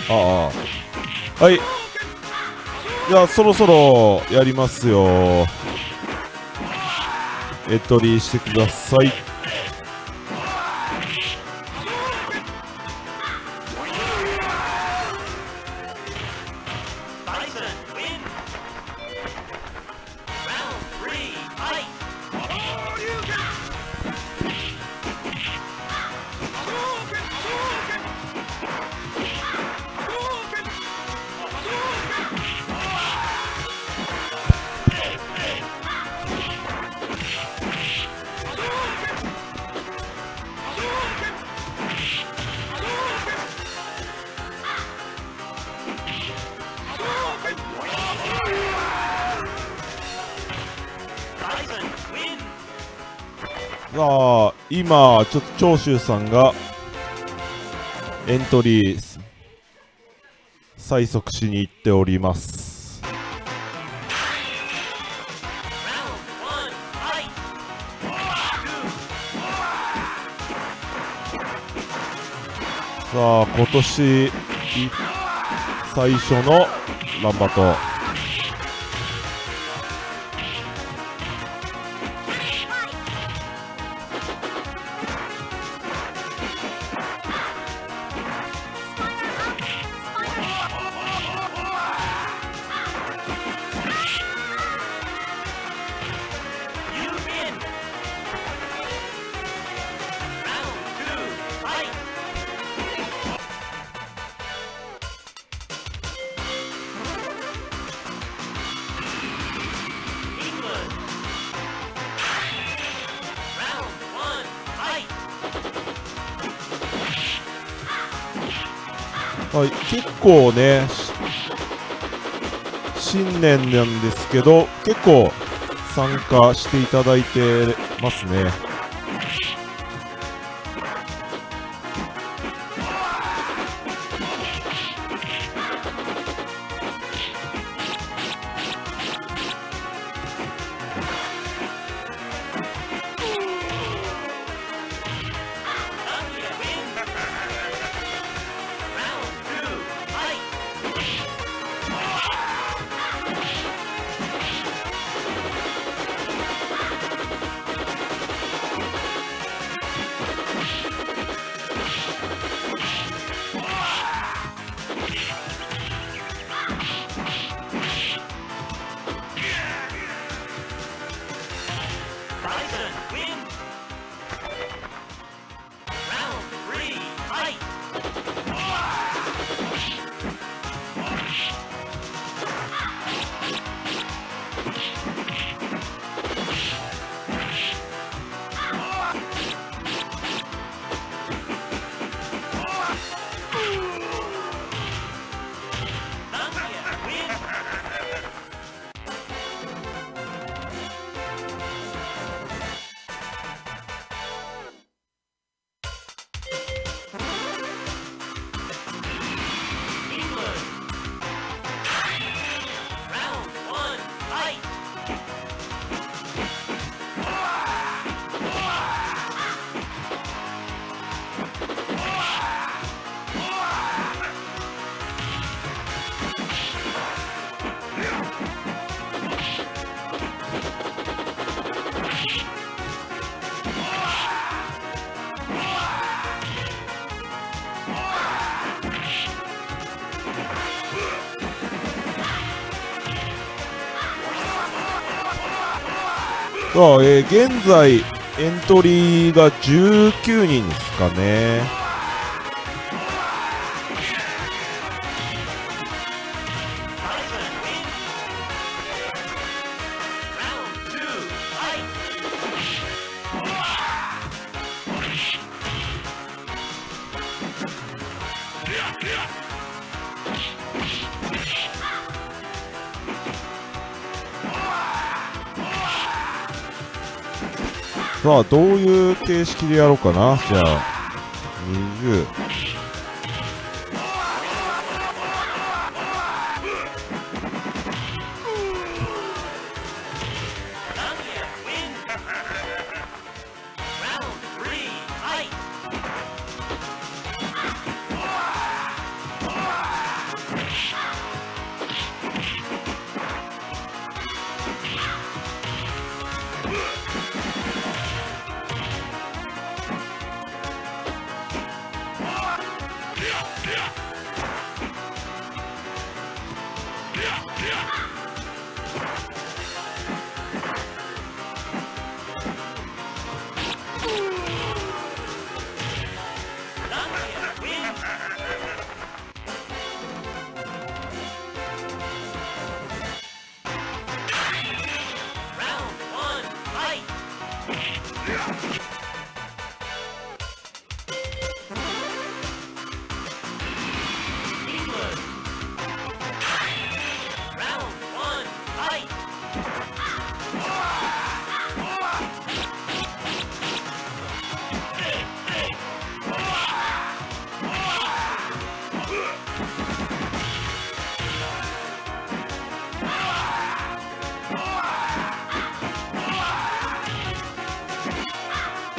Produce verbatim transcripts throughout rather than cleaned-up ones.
ああ、はい。じゃあそろそろやりますよ。エントリーしてください。さあ今ちょっと長州さんがエントリー催促しに行っております。さあ今年最初のランバト。はい、結構ね新年なんですけど結構参加していただいてますね。さあ、えー、現在エントリーがじゅうきゅうにんですかね。さあどういう形式でやろうかな。じゃあにじゅう Round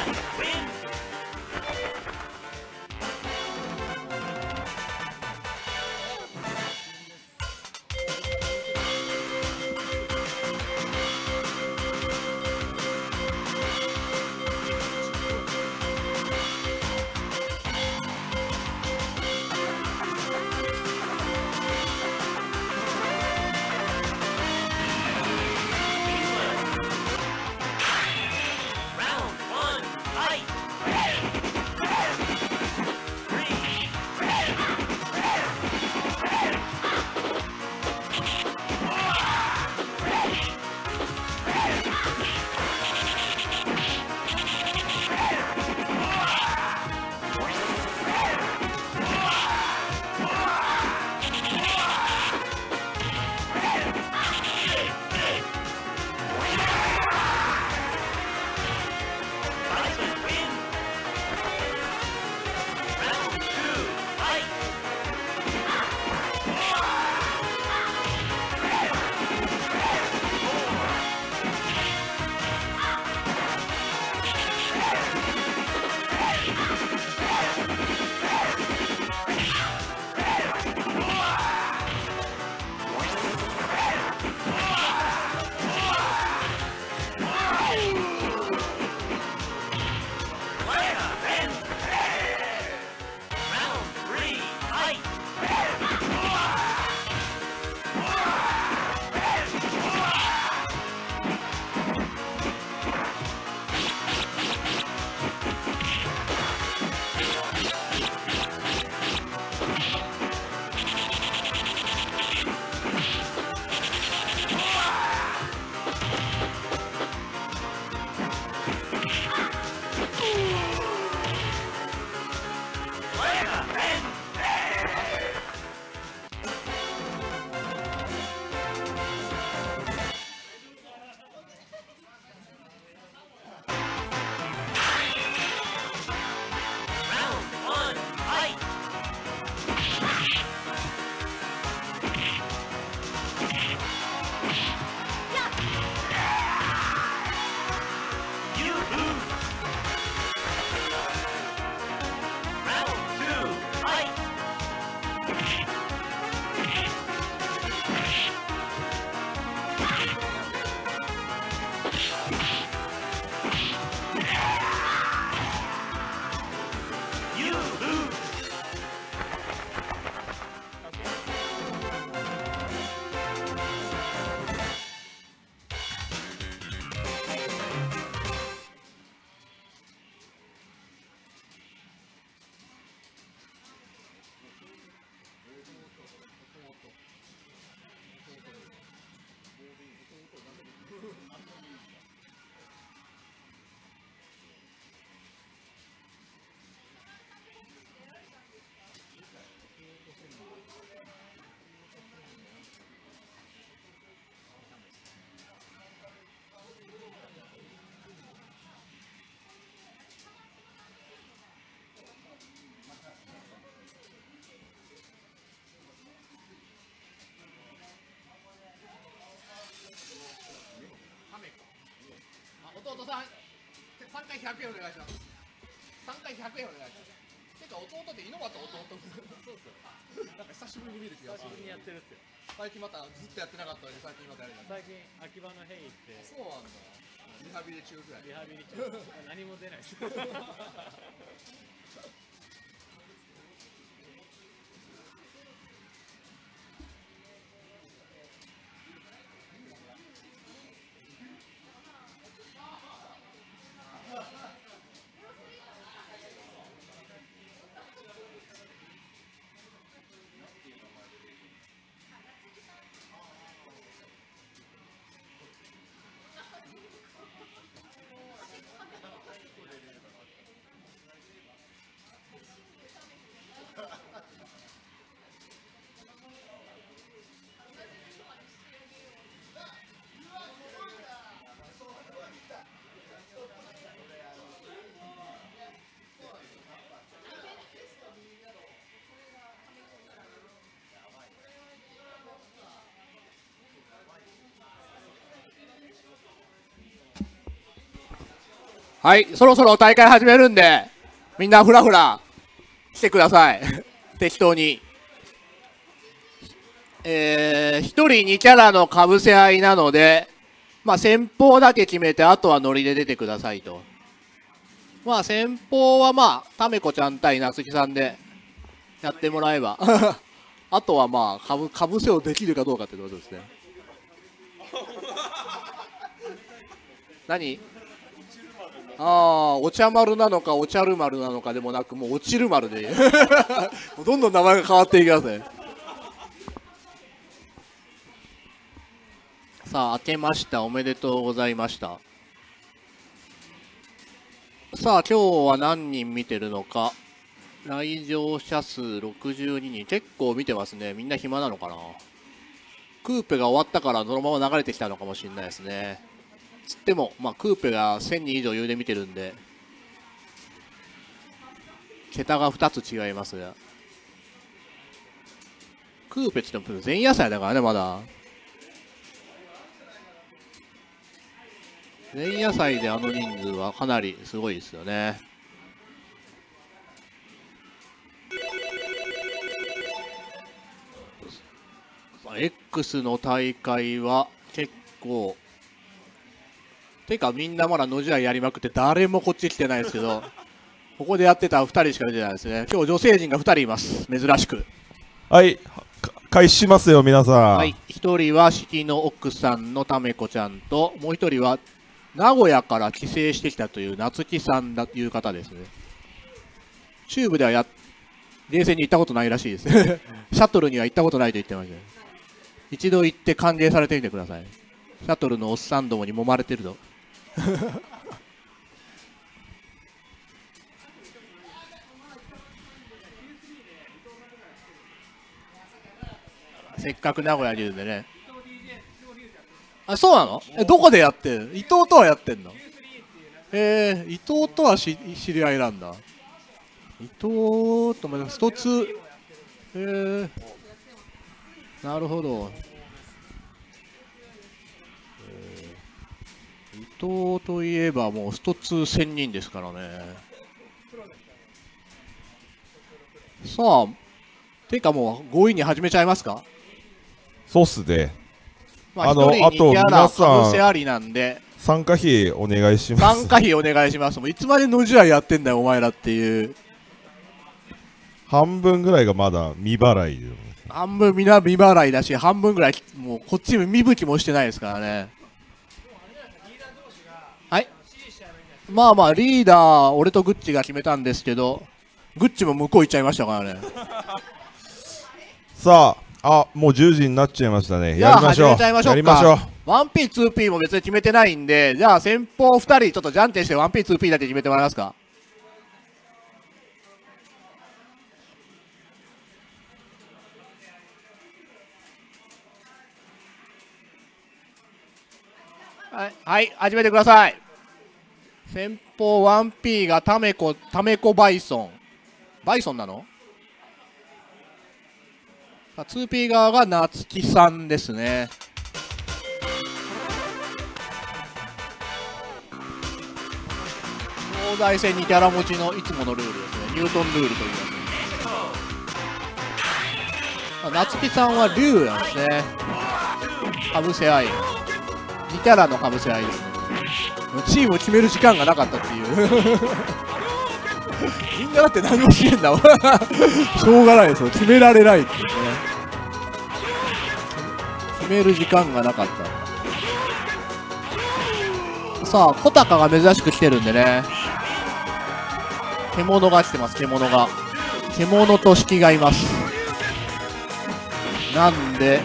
弟さん、さんかいひゃくえんお願いします。さんかいひゃくえんお願いします。てか弟って猪俣弟そうっすよ。なんか久しぶりに見る気がする。 久しぶりにやってるっすよ。 最近またずっとやってなかったので最近またやります。 最近秋葉のヘイ行って。 そうなんだ。リハビリ中ぐらい。 リハビリ中。何も出ないです。 はい、そろそろ大会始めるんで、みんなフラフラ来てください。適当に。えー、ひとりにキャラのかぶせ合いなので、まあ先方だけ決めて、あとはノリで出てくださいと。まあ先方はまあ、ためこちゃん対夏木さんでやってもらえば。あとはまあ、かぶ、かぶせをできるかどうかってことですね。何？ああ、お茶丸なのかお茶る丸なのかでもなく、もう落ちる丸でどんどん名前が変わっていきますね。さあ、明けましたおめでとうございました。さあ、今日は何人見てるのか。来場者数ろくじゅうににん、結構見てますね。みんな暇なのかな。クーペが終わったからそのまま流れてきたのかもしれないですね。つっても、まあ、クーペがせんにん以上余裕で見てるんで、桁がふたつ違いますが、クーペって言っても前夜祭だからね、まだ。前夜祭であの人数はかなりすごいですよね。X の大会は結構てかみんなまだ野試合やりまくって誰もこっち来てないですけどここでやってたふたりしか出てないですね。今日女性陣がふたりいます、珍しく。 はい、開始しますよ皆さん。 はい、ひとりは式の奥さんのためこちゃんと、もうひとりは名古屋から帰省してきたという夏木さんだという方ですね。チューブではや冷静に行ったことないらしいですシャトルには行ったことないと言ってました。一度行って歓迎されてみてください。シャトルのおっさんどもに揉まれてるとせっかく名古屋にいるんでね。あ、そうなの？え、どこでやってる？伊藤とはやってんの？えー、伊藤とはし知り合いなんだ。伊藤とまた一つ、えー、なるほど。えー、伊藤といえばもう一つ千人ですからね。さあ、ていうかもう強引に始めちゃいますか？ そうっすね。 まあ、あの、あと皆さんせありなんで参加費お願いします。 参加費お願いします。もういつまで野試合やってんだよお前らっていう。 半分ぐらいがまだ未払い。 半分みんな未払いだし、半分ぐらいもうこっち見向きもしてないですからね。はい。まあまあリーダー俺とグッチが決めたんですけど、グッチも向こう行っちゃいましたからね。 さあ、あ、もうじゅうじになっちゃいましたね。やりましょう。やりましょう。 ワンピー、ツーピー も別に決めてないんで、じゃあ先方ふたりちょっとじゃんけんして ワンピー、ツーピー だけ決めてもらえますか。はい、はい、始めてください。先方 ワンピー がタメコ、タメコバイソン。バイソンなの？さあ ツーピー 側が夏木さんですね。東西戦にキャラ持ちのいつものルールですね。ニュートンルールというやつ。夏木さんは竜なんですね。かぶせ合い。にキャラのかぶせ合いですね。チームを決める時間がなかったっていうみんなだって何もしてんだわしょうがないですよ、決められないっていうね。決める時間がなかった。さあ小高が珍しく来てるんでね。獣が来てます。獣が獣と式がいます。なんで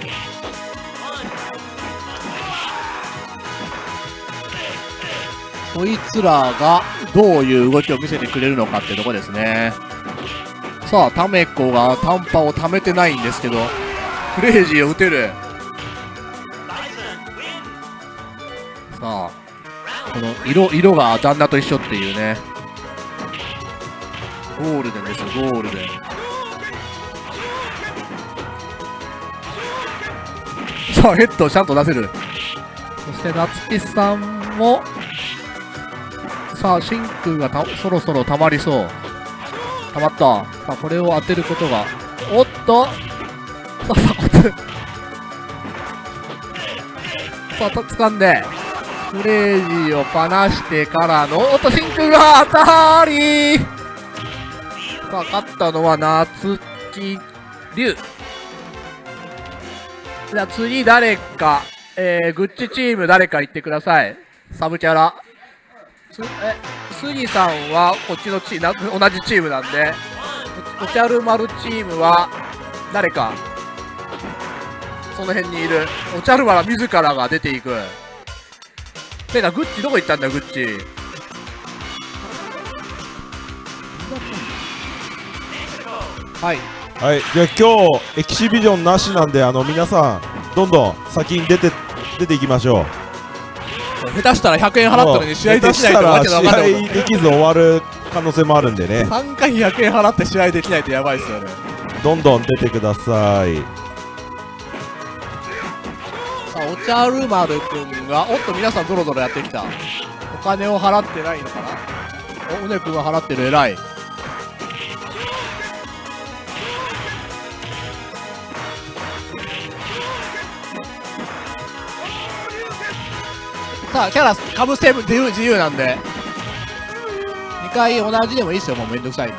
そいつらがどういう動きを見せてくれるのかっていうところですね。さあタメコが短波をためてないんですけどクレイジーを打てる。さあこの色色が旦那と一緒っていうね。ゴールデンですよ、ゴールデン。さあヘッドをちゃんと出せる。そして夏木さんもさあ真空がたそろそろ溜まりそう。溜まった。さあこれを当てることが、おっと、さあさあこれさあと掴んでクレイジーを放してからの、おっと真空が当たり、さあ勝ったのは夏木龍。じゃあ次誰か、えー、グッチチーム誰か言ってください。サブキャラ。すえ杉さんはこっちのチーム、同じチームなんで、おちゃる丸チームは誰かその辺にいる。おちゃる丸は自らが出ていく。てかグッチどこ行ったんだよグッチ。はいはい、じゃあ今日エキシビジョンなしなんで、あの皆さんどんどん先に出て出ていきましょう。 下手したらひゃくえん払ったのに試合できないとわけのわかんないこと。 試合できず終わる可能性もあるんでね。 さんかいひゃくえん払って試合できないとやばいですよね。 どんどん出てください。 さあおちゃる丸くんが、おっと皆さんゾロゾロやってきた。お金を払ってないのかな。おうねくんは払ってる。偉い。さあキャラかぶせ自由自由なんでにかい同じでもいいですよ。もうめんどくさいんで。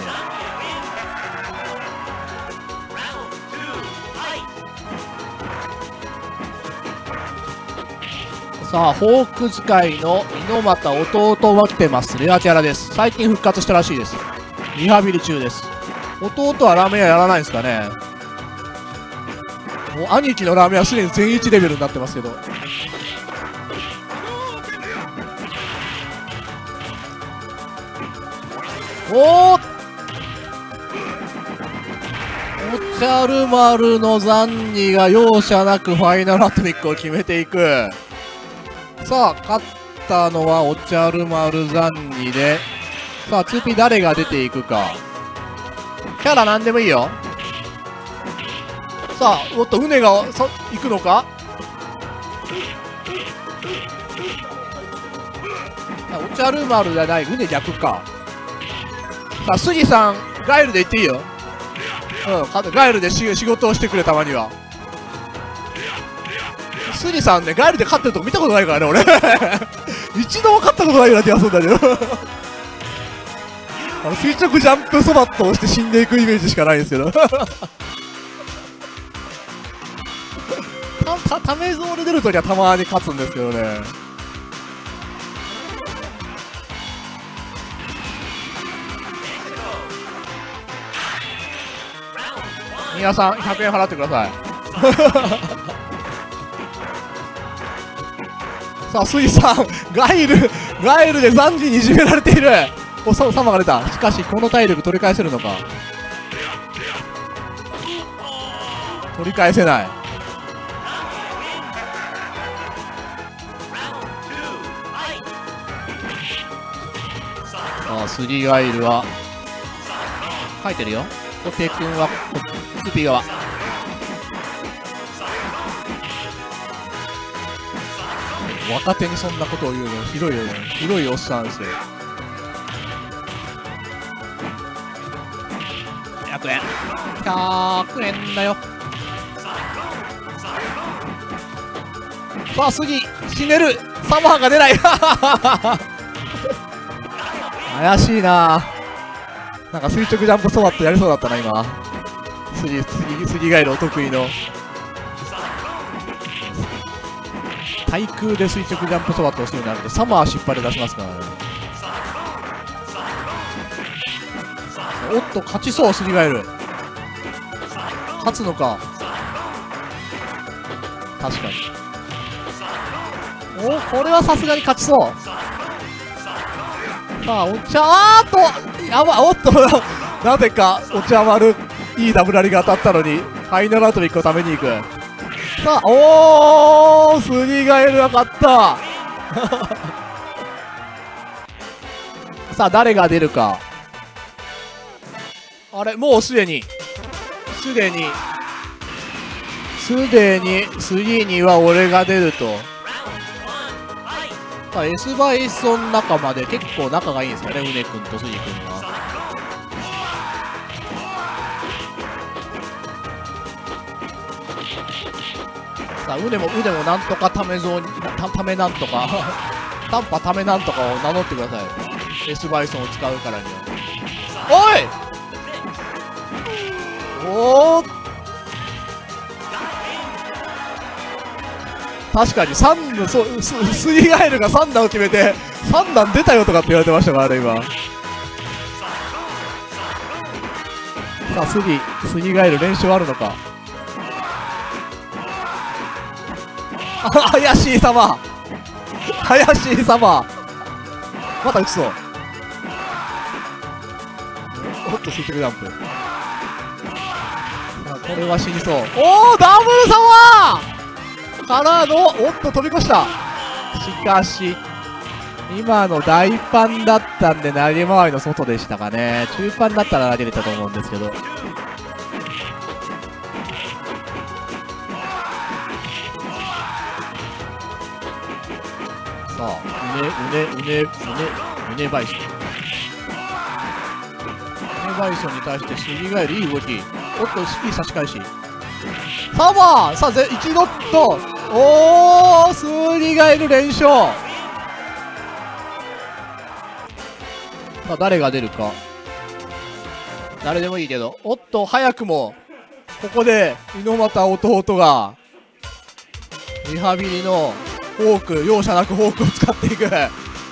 さあホーク使いの猪俣弟は来てます。レアキャラです。最近復活したらしいです。リハビリ中です。弟はラーメン屋やらないんですかね。もう兄貴のラーメンはすでに全一レベルになってますけど。おー、おちゃる丸のザンニが容赦なくファイナルアトミックを決めていく。さあ勝ったのはおちゃる丸ザンニで、さあ ツーピー 誰が出ていくか。キャラなんでもいいよ。さあおっと船がそ行くのか。おちゃる丸じゃない、船逆か。さあ杉さんガイルで行っていいよ。うんガイルで仕事をしてくれ。たまには杉さんね、ガイルで勝ってるとこ見たことないからね俺一度も勝ったことないような気がするんだけどあの垂直ジャンプそばっと押して死んでいくイメージしかないんですけどたたためゾール出るときはたまに勝つんですけどね。皆さんひゃくえん払ってくださいさあ杉さんガイルガイルでザンジにいじめられている。おさサマが出た。しかしこの体力取り返せるのか。取り返せない。さあスリーガイルは書いてるよ。小手君はスピー側。若手にそんなことを言うのひどいよね。ひどいおっさんですよ。ひゃくえんひゃくえんだよ。さあ次ひねる。サマーが出ない怪しいな。なんか垂直ジャンプソワットやりそうだったな今。杉杉杉ガイルお得意の対空で垂直ジャンプソワットをするようになるとサマー引っ張り出しますからね。おっと勝ちそう。杉ガイル勝つのか。確かに。おこれはさすがに勝ちそう。さあお茶あーっとやばい。おっとなぜかお茶丸いいダブラリが当たったのにファイナルアウトミックを食べに行く。さあおースリーガエルが勝ったさあ誰が出るか。あれもうすでにすでにすでにスリーには俺が出ると。 さあ S バイソン仲間で結構仲がいいんですよね、うね君とすじ君は。さあうねもうねもなんとかためぞうにたためなんとか短波ためなんとかを名乗ってください。 S バイソンを使うからには。おいおー、確かにさん段、そうススイガエルがさん段を決めてさん段出たよとかって言われてましたからね今。さあスギスギガエル練習あるのか。あ怪しい様怪しい様また打ちそう。おっとスイッチジャンプ。これは死にそう。おおダブル様からのおっと飛び越した。しかし今の大パンだったんで投げ回りの外でしたかね。中パンだったら投げれたと思うんですけど。さあうねうねうねうねうねバイソンうねバイソンに対してスギガエルいい動き。おっといい差し返し。サマーさあぜ一度っとおおスギガエル連勝。さあ誰が出るか。誰でもいいけど、おっと早くもここで猪俣弟がリハビリのフォーク容赦なくフォークを使っていく。こ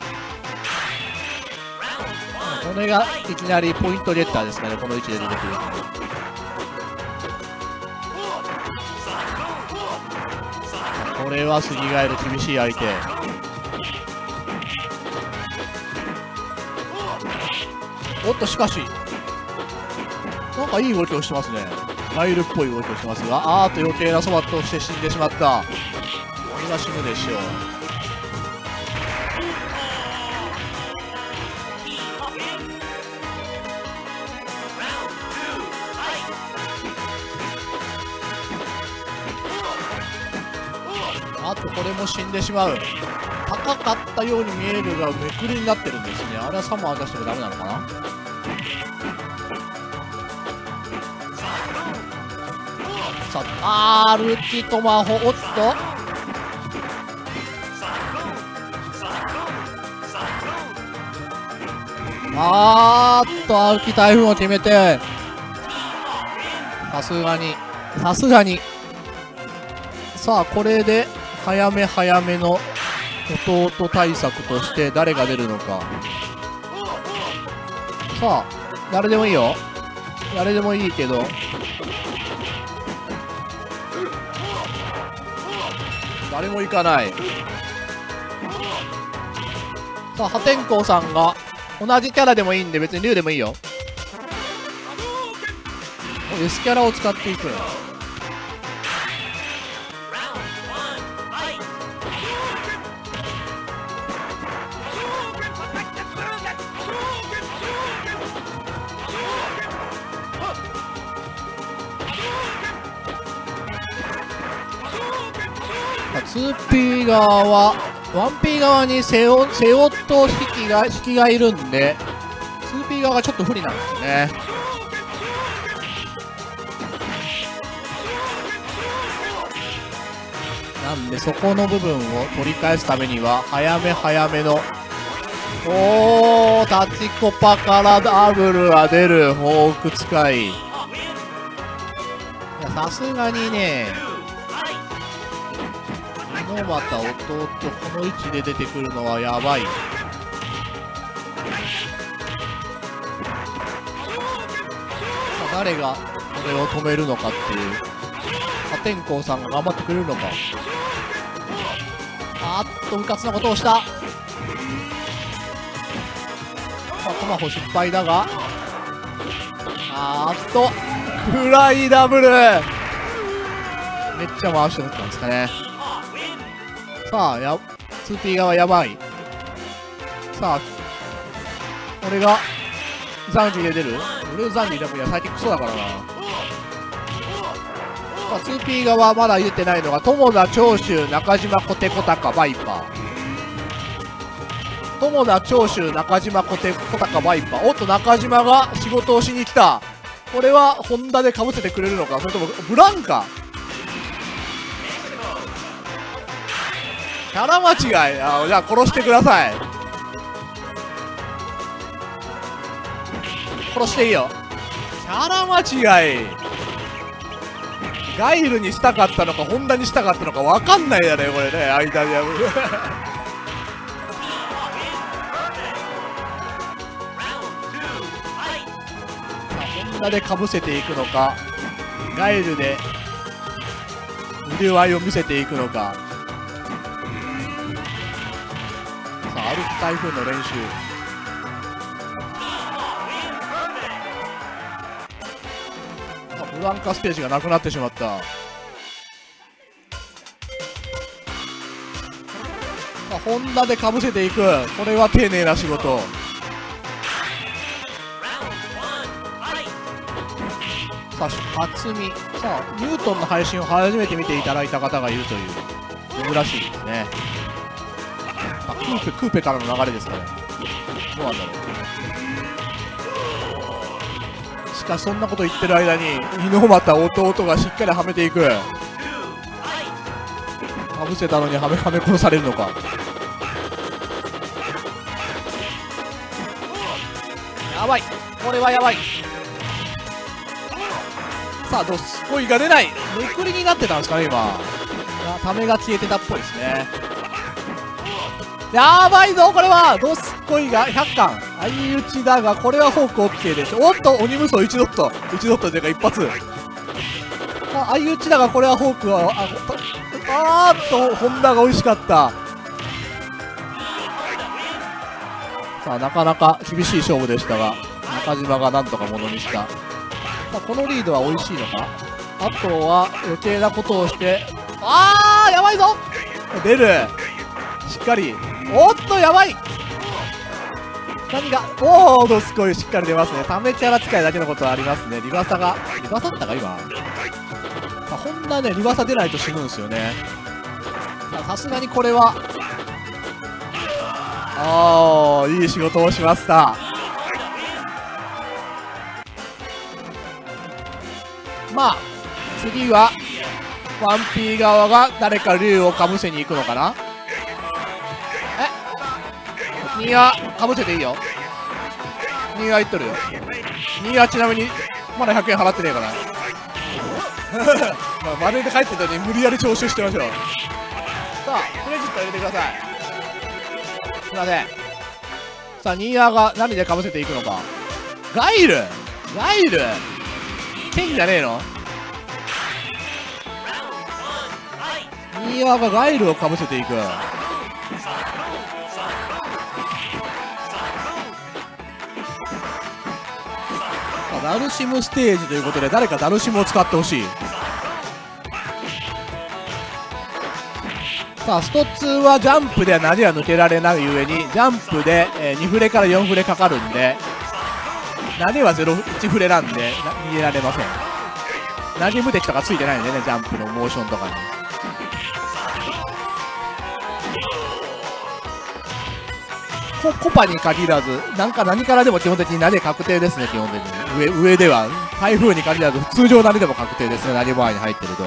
れがいきなりポイントゲッターですかね、この位置で出てくる。これはスギガエル厳しい相手。おっとしかしなんかいい動きをしてますね。ガイルっぽい動きをしてますが、あーっと余計なそばとして死んでしまった。これが死ぬでしょう。あとこれも死んでしまう。高かったように見えるがめくりになってるんですね。あれはサマー出してもダメなのかな。さあアルキトマホおっとあーっとアルキ台風を決めて、さすがにさすがにさあこれで早め早めの弟対策として誰が出るのか。さあ誰でもいいよ、誰でもいいけど誰も行かない。さあ破天荒さんが同じキャラでもいいんで別に竜でもいいよ。S キャラを使っていく。ツーピー 側は ワンピー 側にセオセオと引きが引きがいるんで ツーピー 側がちょっと不利なんですよね。なんでそこの部分を取り返すためには早め早めのおータチコパからダブルが出るフォーク使い。いやさすがにね猪俣弟この位置で出てくるのはやばい。さあ誰がこれを止めるのかっていう破天荒さんが頑張ってくれるのか。あーっとうかつなことをした。さあトマホ失敗だがあーっとフライダブルめっちゃ回して打ったんですかね。さあや ツーピー 側やばい。さあ俺がザンギで出る。俺ザンギでもいや最近クソだからな。さあ ツーピー 側まだ入れてないのが友田長州中島小手小高バイパー。 友田、長州、中島、小手、小高、バイパー。おっと、中島が仕事をしに来た。これはホンダでかぶせてくれるのか、それともブランカ。キャラ間違い。あ、じゃあ殺してください。殺していいよ。キャラ間違い。ガイルにしたかったのかホンダにしたかったのか分かんないやねこれね、間に。ホンダでかぶせていくのか、ガイルで腕割りを見せていくのか。さあ、歩く台風の練習。ブランカステージがなくなってしまった。ホンダでかぶせていく。これは丁寧な仕事。さあ、初見。さあ、ニュートンの配信を初めて見ていただいた方がいるという珍しいですね。あ、クーペ、クーペからの流れですかね。どうなんだろう。しかしそんなこと言ってる間に猪俣弟がしっかりはめていく。かぶせたのにはめはめ殺されるのか。やばい、これはやばい。さあ、どすこいが出ない。めくりになってたんですかね今。ためが消えてたっぽいですね。やばいぞこれは。どすこいがひゃっかん相打ちだが、これはフォーク OK でしょ。おっと、鬼無双いちドットいちドットというか一発。あ、相打ちだがこれはフォークはああーっとホンダが美味しかった。さあ、なかなか厳しい勝負でしたが中島がなんとかものにした。さあ、このリードは美味しいのか。あとは余計なことをして、あーやばいぞ。出る、しっかり。おっと、やばい。何が、おお、どすこいしっかり出ますね。ためキャラ使いだけのことはありますね。リバサが、リバサったか今。あ、ホンダね、リバサ出ないと死ぬんですよね。さすがにこれは、ああ、いい仕事をしました。まあ、次は、ワンピー側が誰か竜をかぶせに行くのかな。ニーアかぶせていいよ。ニーアいっとるよ。ニーアちなみにまだひゃくえん払ってねえからまあマネーで帰ってたのに無理やり徴収してましょう。さあ、クレジット入れてください。すいません。さあ、ニーアが何でかぶせていくのか。ガイルガイル剣じゃねえの。ニーアがガイルをかぶせていく。ダルシムステージということで、誰かダルシムを使ってほしい。さあ、ストツーはジャンプでは投げは抜けられないゆえに、ジャンプで、えー、にフレからよんフレかかるんで、投げはゼロいちフレなんで逃げられません。投げ無敵とかついてないんでね、ジャンプのモーションとかに。コ, コパに限らず、なんか何からでも基本的に投げ確定ですね、基本的に。上, 上では、台風に限らず、通常投げでも確定ですね、投げ場合に入ってると。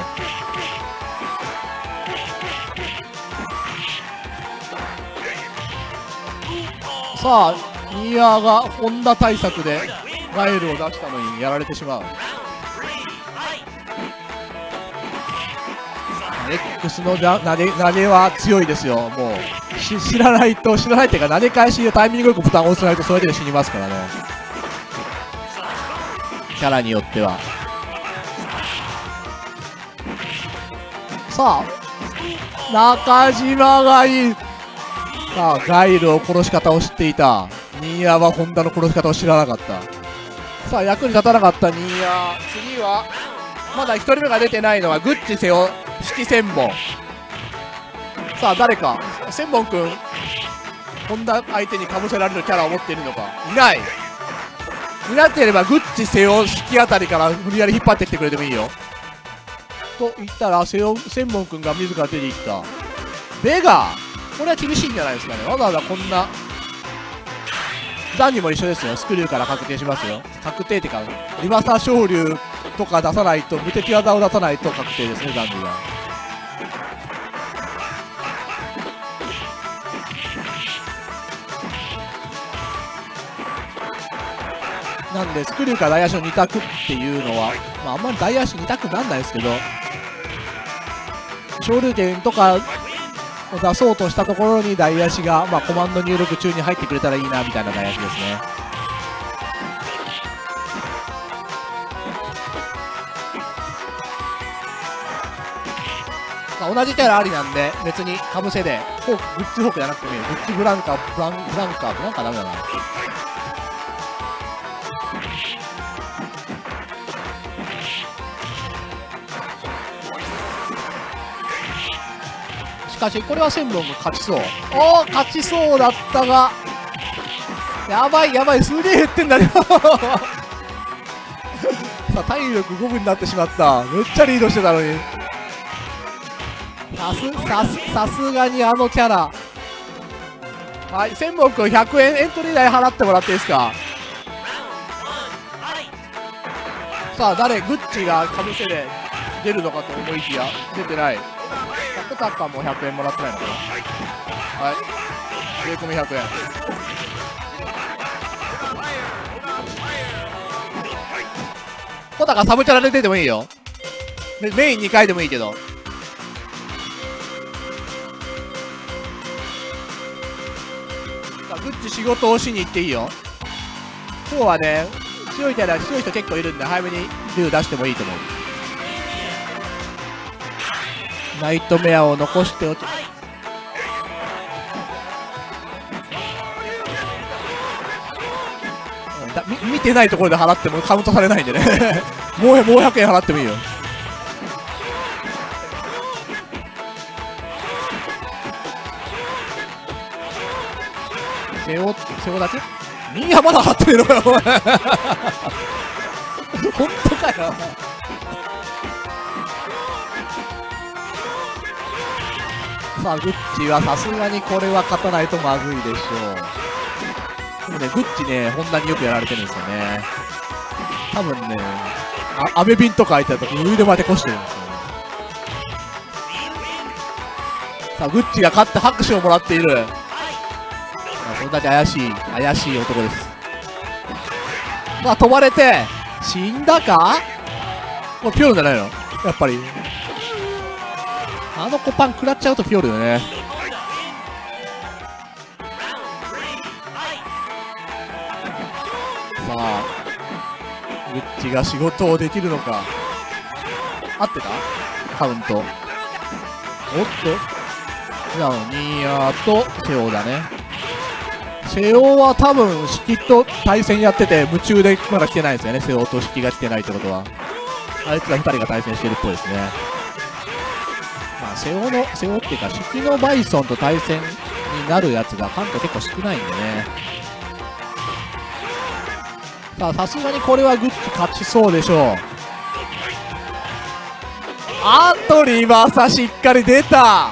さあ、ニーアーがホンダ対策でガエルを出したのにやられてしまう。X の投げ投げは強いですよ、もう。知らないと、知らないっていうか、投げ返しでタイミングよくボタンを押さないとそれで死にますからね。キャラによっては。さあ、中島がいい。さあ、ガイルを殺し方を知っていた。ニーアはホンダの殺し方を知らなかった。さあ、役に立たなかったニーア。次は、まだひとりめが出てないのはグッチセオ式千本。さあ、誰か千本くん、ホンダ相手にかぶせられるキャラを持っているのか。いない。いなければグッチセオ式あたりから無理やり引っ張ってきてくれてもいいよ。と言ったらセオ千本くんが自ら出ていった。ベガ、これは厳しいんじゃないですかね。わざわざこんな残機も一緒ですよ。スクリューから確定しますよ。確定ってか、リバサ昇竜とか出さないと、無敵技を出さないと確定ですね、残機が。なんで、スクリューから大足のに択っていうのは、まあ、あんまり大足に択なんないですけど、昇竜拳とかを出そうとしたところに大足が、まあ、コマンド入力中に入ってくれたらいいなみたいな大足ですね。まあ、同じキャラありなんで、別にかぶせで、フォーク、グッズフォークじゃなくてもいいよ。グッズブランカ、ブラン、ブランカ、ブランカダメだな。しかし、これは千本が勝ちそう。おお、勝ちそうだったが、やばいやばい、すげえ減ってんだよ。さあ、体力ごぶになってしまった。めっちゃリードしてたのに。さす、さす、さすがにあのキャラ。はい、千本くんひゃくえんエントリー代払ってもらっていいですか。さあ、誰、グッチがかぶせで出るのかと思いきや、出てない。コタカもひゃくえんもらってないのかな。はい、税込みひゃくえん。コタカサブチャラで出てもいいよ。メインにかいでもいいけど。さあ、グッチ仕事をしに行っていいよ。今日はね、強いキャラ、強い人結構いるんで、早めに竜出してもいいと思う。ナイトメアを残しておき、だみ見てないところで払ってもカウントされないんでね。もうもうひゃくえん払ってもいいよ。背負背負だけみんなまだ払ってるのかよ。本当かよ。さあ、グッチはさすがにこれは勝たないとまずいでしょう。でもね、グッチね、ホンダによくやられてるんですよね。多分ね、あアメビンとか相手だと余裕で負け越してるんですよね。さあ、グッチが勝って拍手をもらっている。それだけ怪しい、怪しい男です。さあ、飛ばれて、死んだか？もうピョルじゃないの？やっぱり。あのコパン食らっちゃうとピョルよね。さあ、グッチが仕事をできるのか。合ってた？カウント。おっと、じゃあ、ニーヤーとセオだね。セオは多分、シキと対戦やってて、夢中でまだ来てないですよね。セオとシキが来てないってことは。あいつらふたりが対戦してるっぽいですね。まあ、セオの、セオっていうか、シキのバイソンと対戦になるやつが関東結構少ないんでね。さあ、さすがにこれはグッチ勝ちそうでしょう。あとリバーサしっかり出た。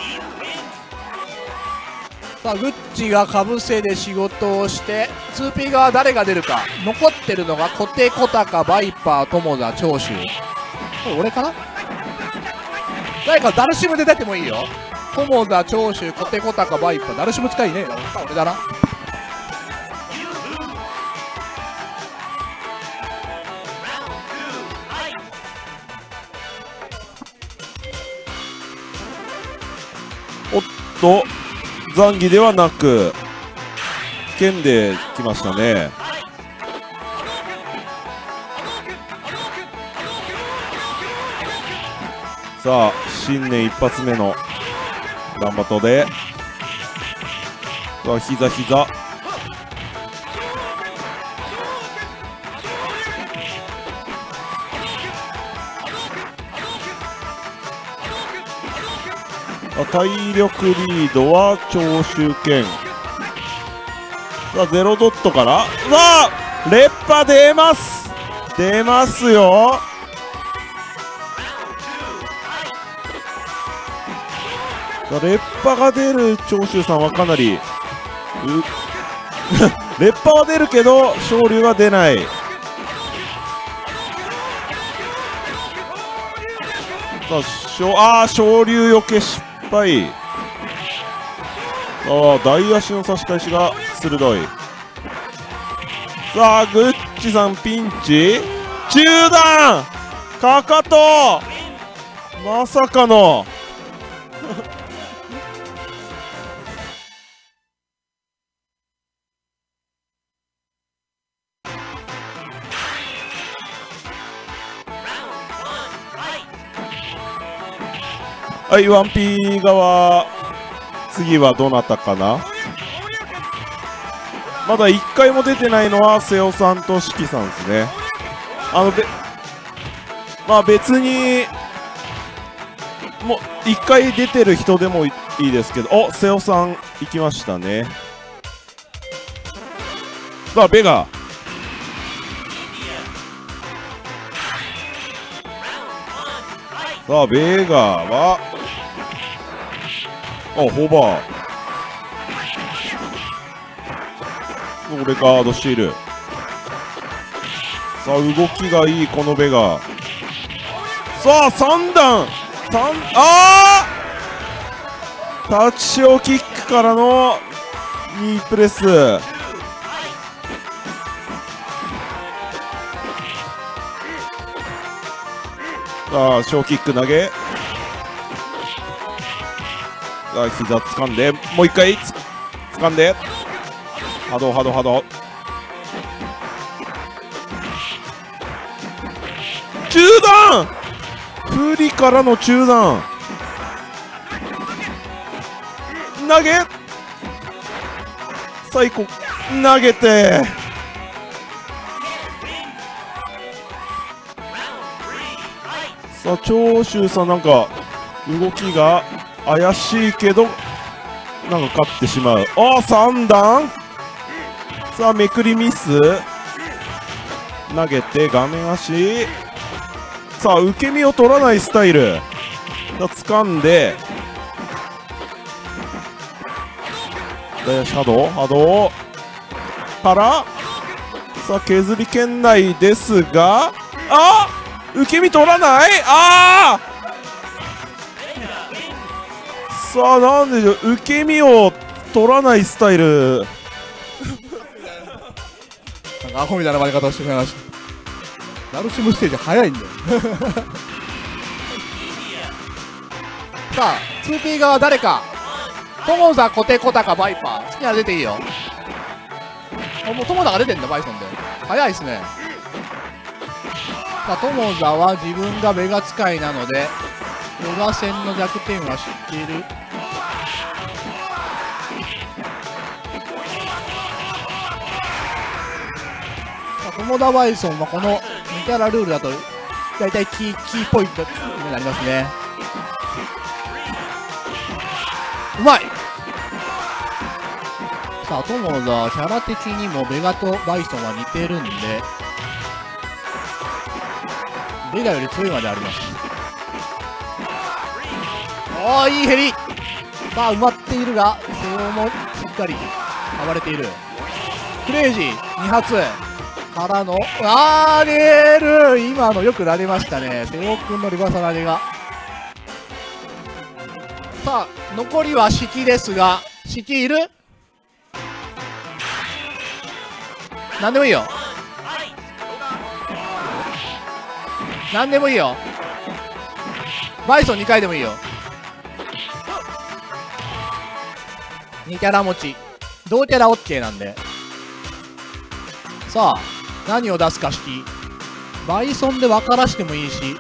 さあ、グッチがかぶせで仕事をして、ツーピー 側誰が出るか。残ってるのがコテコタカ、バイパー、友田、長州。これ俺かな？誰かダルシムで出てもいいよ。友田、長州、コテコタカ、バイパー。ダルシム使いねえな。俺だな。 おっと、残儀ではなく剣で来ましたね。さあ、新年一発目のランバトで、さあ、膝膝体力リードは長州剣。さあ、ゼロドットからさあ、烈波出ます出ますよ。さあ、烈波が出る長州さんはかなりレッパーは出るけど昇竜は出ない。さあしょあー昇竜よけ失敗。ああ大足の差し返しが鋭い。さあグッチさんピンチ中段かかとまさかのはい、ワンピー側、次はどなたかな。まだいっかいも出てないのは瀬尾さんと四季さんですね。あのべまあ別にもういっかい出てる人でもいいですけど、お瀬尾さん行きましたね。さあベガさあベガはあ、ホーバーこれガードしている。さあ動きがいいこのベガ。さあさん段さんあータッチショーキックからのニープレス。さあショーキック投げ。さあ膝掴んでもう一回つ掴んで波動波動波動中段不利からの中段投げ最高投げてさあ長州さんなんか動きが怪しいけどなんか勝ってしまう。ああさん段さあめくりミス投げて画面足さあ受け身を取らないスタイルが掴んで大足波動波動からさあ削り圏内ですがあ受け身取らないああさあなんでしょう受け身を取らないスタイルなんかアホみたいな負け方をしてしまいました。ダルシムステージ早いんだよさあ ツーピー 側誰か友田コテコタかバイパー好きなら出ていいよ。あもう友田が出てんだバイソンで早いっすね。さあ友田は自分がベガ使いなのでベガ戦の弱点は知っている。友田バイソンはこのにキャラルールだと大体キー、キーポイントになりますね。うまいさあ友田キャラ的にもベガとバイソンは似てるんでベガより強いまであります。おーいいヘリさあ埋まっているが瀬尾もしっかり暴れている。クレイジーに発からのあーレール今のよくなりましたね。瀬尾君のリバーサル投げがさあ残りは四季ですが四季いる何でもいいよ何でもいいよバイソンにかいでもいいよ。にキャラ持ち同キャラ OK なんでさあ何を出すか式バイソンで分からしてもいいし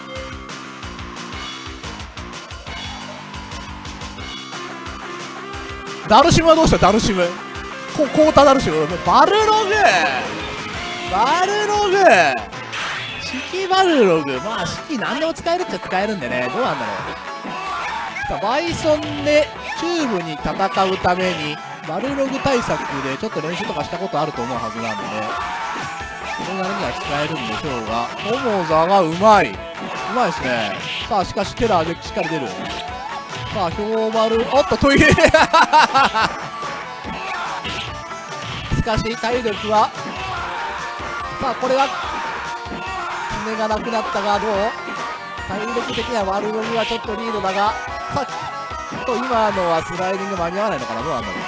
ダルシムはどうしたダルシムこコータダルシムバルログバルログ式バルログまあ式何でも使えるっちゃ使えるんでねどうなんだろう。さあバイソンでチューブに戦うためにバルログ対策でちょっと練習とかしたことあると思うはずなんでそれなりには使えるんでしょうが友田がうまいうまいですね。さあしかしテラーでしっかり出る。さあ氷丸おっとトイレしかし体力は、さあこれは爪がなくなったが、どう体力的には悪ログがちょっとリードだが、さあと今のはスライディング間に合わないのかな、どうなんだろ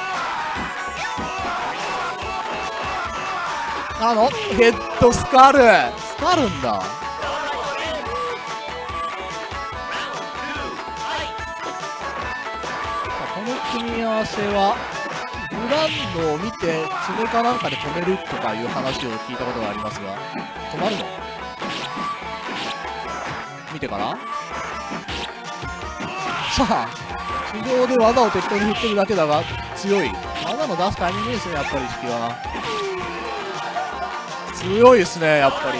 う。からのヘッドスカルスカるんだ。この組み合わせはグランドを見て爪かなんかで止めるとかいう話を聞いたことがありますが、止まるの見てから、さあ地上で技を適当に振ってるだけだが強い。技の出すタイミングですね、やっぱり式は強いですね、やっぱり。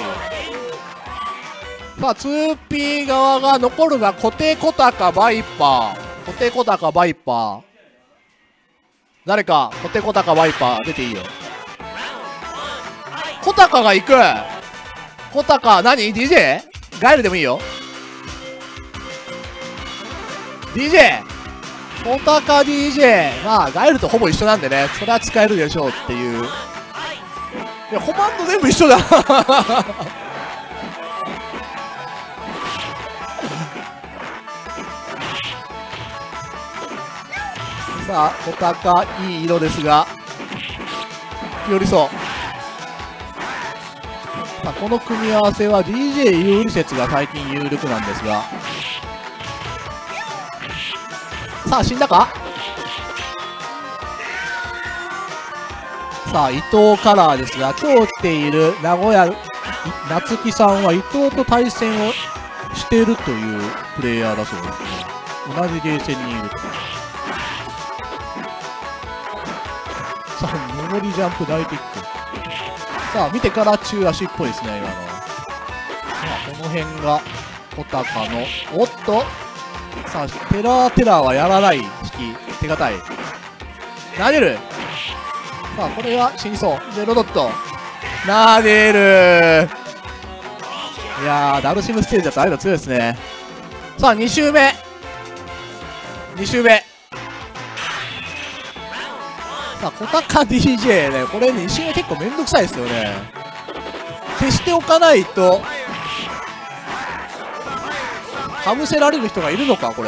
さあ ツーピー 側が残るがコテコタカバイパー、コテコタカバイパー、誰かコテコタカバイパー出ていいよ。コタカが行く。コタカ何 ディージェー ガエルでもいいよ。 ディージェー コタカ ディージェー、 まあガエルとほぼ一緒なんでね、それは使えるでしょうっていう。いやコマンド全部一緒ださあコタカいい色ですが寄りそう。さあこの組み合わせは ディージェー 有利説が最近有力なんですが、さあ死んだか。さあ伊藤カラーですが、今日来ている名古屋夏木さんは伊藤と対戦をしているというプレイヤーだそうですね。同じゲーセンにいると。さあ上りジャンプ大キック。さあ見てから中足っぽいですね今のは。さあこの辺がコタカの、おっとさあテラーテラーはやらない式手堅い投げる。さあこれは死にそう。ゼロドット投げる。いやーダルシムステージだとああいうの強いですね。さあに周目に周目。さあコタカ ディージェー ね、これに周目結構めんどくさいですよね。消しておかないとかぶせられる人がいるのかこれ。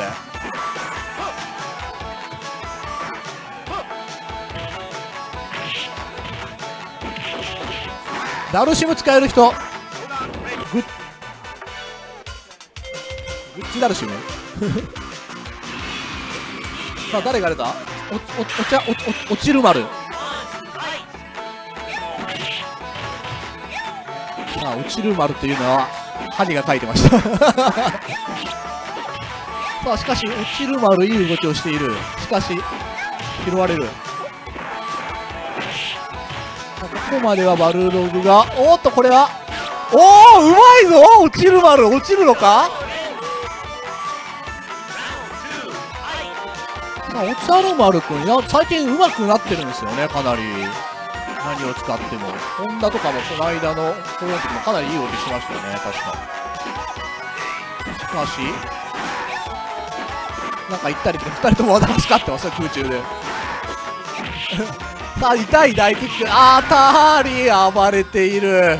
ダルシム使える人、グッグッチダルシムさあ誰が出た。おおお茶おお落ちる丸。さあ落ちる丸というのはハニが書いてましたさあしかし落ちる丸いい動きをしている。しかし拾われる。ここまではバルログが、おっとこれはおおうまいぞ。落ちる丸落ちるのか。さあおちゃる丸くん、いや最近うまくなってるんですよね、かなり。何を使ってもホンダとかもこの間のこの時もかなりいい動きしましたよね確か。しかしなんか行ったり来てふたりとも技が光ってますよ空中でさあ痛い大キック、あたり暴れている。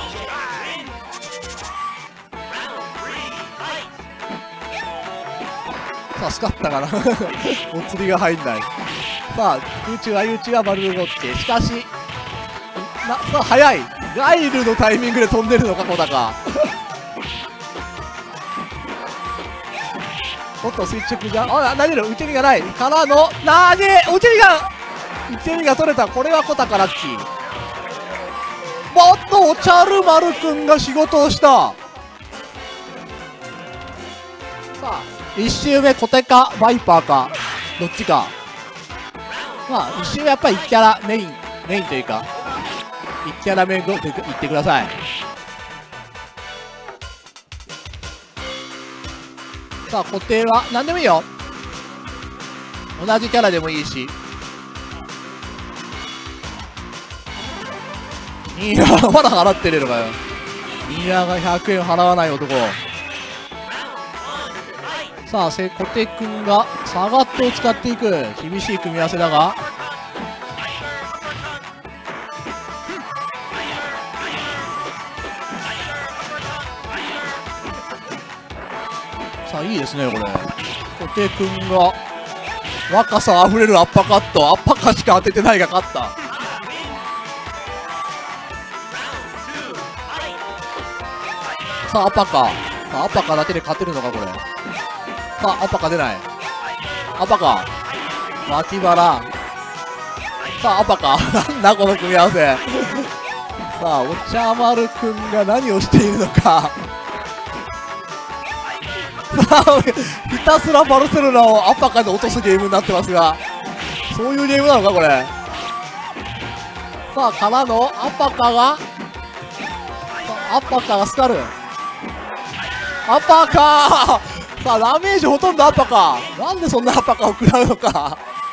さあスカったかなお釣りが入んない。さあ空中相打ちはバルロッケ。しかしなさあ速いガイルのタイミングで飛んでるのかコタカおっと垂直じゃあ投げる。受け身がないからの投げ受け身が受け身が取れた。これはコタカラッキー。おっとおちゃる丸くんが仕事をした。さあいち周目コテカバイパーかどっちか。まあいち周目やっぱりいちキャラメインメインというかいちキャラ目いってください。さあ固定は何でもいいよ。同じキャラでもいいし。ニーヤーまだ払ってるのかよ。ニーヤーがひゃくえん払わない男。さあせコテくんがサガットを使っていく。厳しい組み合わせだがさあいいですねこれ。小手君が若さあふれるアッパーカット、アッパーカしか当ててないが勝った。さあアッパーカー、さあアッパーカーだけで勝てるのかこれ。さあアッパーカー出ない。アッパーカー脇腹、さあアッパーカーなんだこの組み合わせ。さあお茶丸くんが何をしているのか。さあひたすらバルセロナをアッパーカーで落とすゲームになってますが、そういうゲームなのかこれ。さあからのアッパーカーが、アッパーカーがスカル、アッパーカー、さあダメージほとんどアッパーカー。なんでそんなアッパーカーを食らうのか。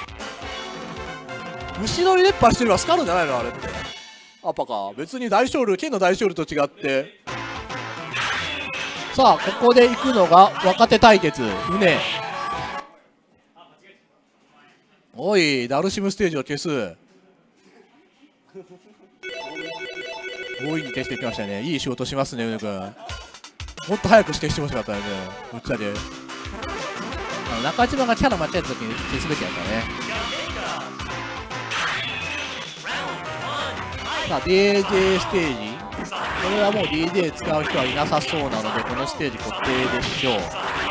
後ろに熱波してればスカルじゃないのあれって。アッパーカー別に大勝利、剣の大勝利と違って。さあここで行くのが若手対決、うね。おいダルシムステージを消す。強引に消していきましたね。いい仕事しますねうねくん。もっと早く消してほしかったよね、ぶっちゃけ。あの中島がキャラ間違えた時に消すべきやったね。さあ ディージェー ステージ、これはもう ディージェー 使う人はいなさそうなのでこのステージ固定でしょう。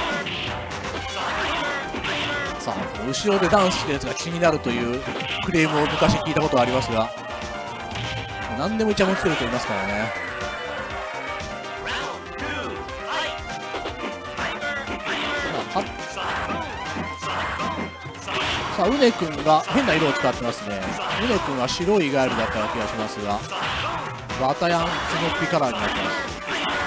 さあ後ろでダンスしてるやつが気になるというクレームを昔聞いたことはありますが、何でもイチャモンつけると言いますからね。さあうねくんが変な色を使ってますね。うねくんは白いガエルだったような気がしますが、バタヤンツノッピカラーになってます。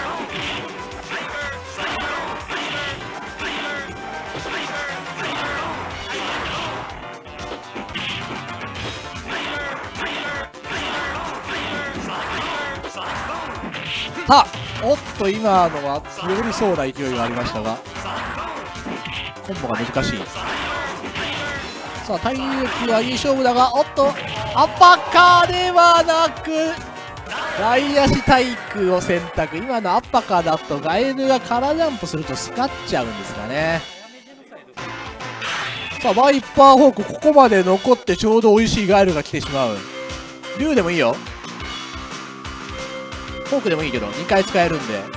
さあおっと今のは強りそうな勢いがありましたが、コンボが難しい。さあ体力はいい勝負だが、おっとアッパーカーではなく外足体育を選択。今のアッパーカーだとガエルがカラージャンプするとスカっちゃうんですかね。さあバイパーホークここまで残ってちょうど美味しいガエルが来てしまう。竜でもいいよ、フォークでもいいけどにかい使えるんで。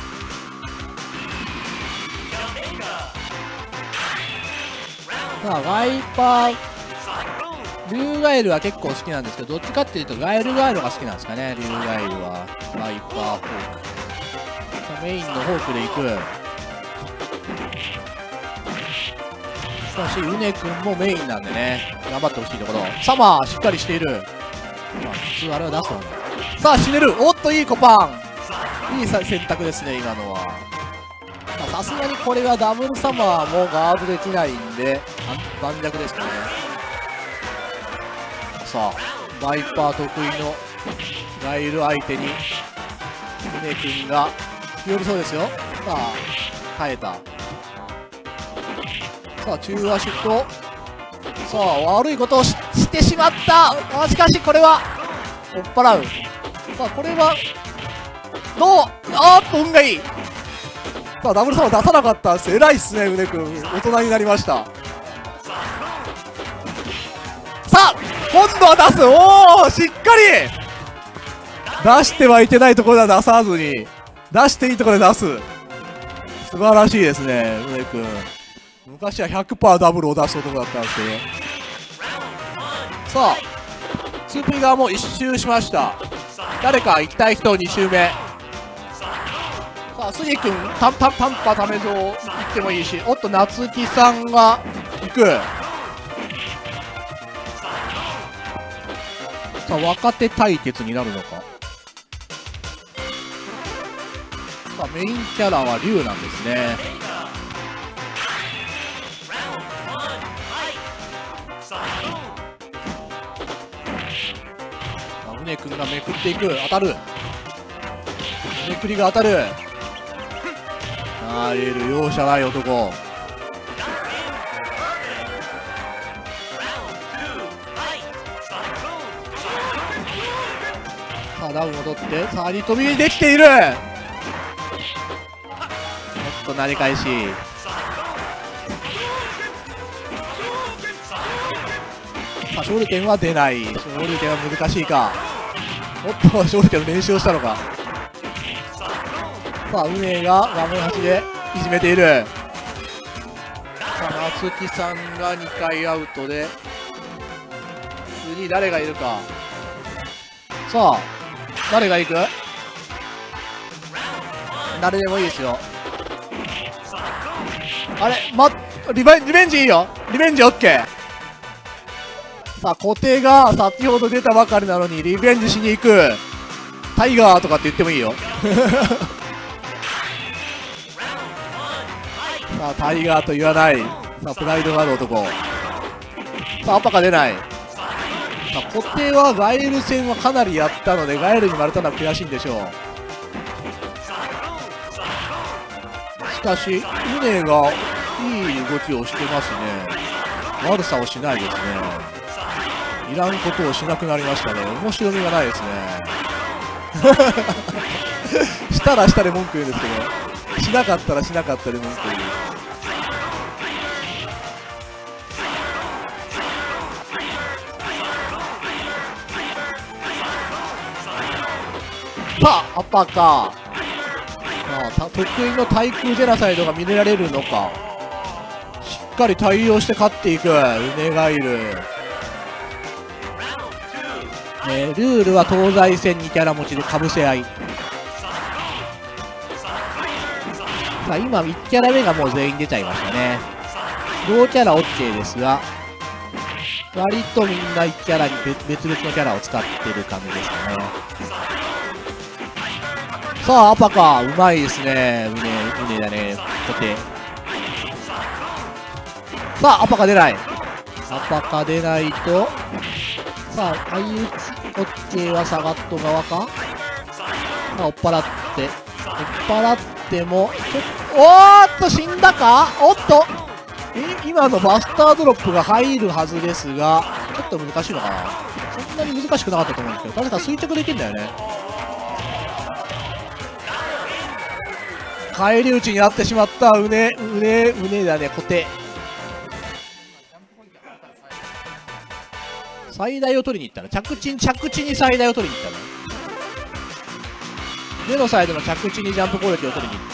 さあワイパー竜ガエルは結構好きなんですけど、どっちかっていうとガエルガエルが好きなんですかね。竜ガエルはワイパーフォーク、さあメインのフォークでいく。しかしうねくんもメインなんでね頑張ってほしいところ。サマーしっかりしている。まあ普通あれは出すもんね。さあ死ねる。おっといいコパン、いい選択ですね今のは。さすがにこれはダブルサマーもガードできないんで盤石ですかね。さあバイパー得意のガイル相手にうねくんが寄りそうですよ。さあ耐えた。さあ中足と、さあ悪いことを し, してしまった。あしかしこれは追っ払う。さあこれはどう、あーっと運がいい。さあダブルサマー出さなかったんです。偉いっすねうねくん、大人になりました。さあ今度は出す。おおしっかり出してはいけないところでは出さずに出していいところで出す。素晴らしいですねうねくん。昔は ひゃくパーセント ダブルを出す男だったんですけど。さあツーピー側も一周しました。誰か行きたい人に周目。さあ杉君タンタンタンパためぞ行ってもいいし、おっと夏木さんが行く。さあ若手対決になるのか。さあメインキャラは龍なんですね。うねくんがめくっていく。当たる。めくりが当たる。ありえる容赦ない男。さあダウンを取って、さあリ飛びできている。ちょっと投げ返し。 さあ勝利点は出ない。勝利点は難しいか。おっと勝利点を連勝したのか。さあウネが画面端でいじめている。さあ夏木さんがにかいアウトで次誰がいるか。さあ誰が行く。誰でもいいですよ。あれまリベンリベンジいいよ。リベンジ OK。 さあ小手が先ほど出たばかりなのにリベンジしに行く。タイガーとかって言ってもいいよ。さあタイガーと言わない。さあプライドがある男。さあアッパが出ない。さあ小手はガエル戦はかなりやったのでガエルに割れたのは悔しいんでしょう。しかしウネがいい動きをしてますね。悪さをしないですね。いらんことをしなくなりましたね。面白みがないですね。したらしたで文句言うんですけど、しなかったらしなかったで文句言う。さあアッパーか。さあ得意の対空ジェラサイドが見れられるのか。しっかり対応して勝っていくウネガイル。えー、ルールは東西戦にキャラ持ちでかぶせ合い。さあ今いちキャラ目がもう全員出ちゃいましたね。同キャラ OK ですが割とみんないちキャラに別々のキャラを使ってる感じですかね。さあアパかうまいですね。うねうねだね小手。さあアパか出ない。アパか出ないとさあ相打ち OK はサガット側か。さあ追っ払って追っ払ってもちょおーっと死んだか。おっとえ今のバスタードロップが入るはずですがちょっと難しいのかな。そんなに難しくなかったと思うんですけど確か垂直できるんだよね。返り討ちになってしまったうねうねうねだね小手。最大を取りに行ったら着地に着地に最大を取りに行ったの。目のサイドの着地にジャンプ攻撃を取りに行った。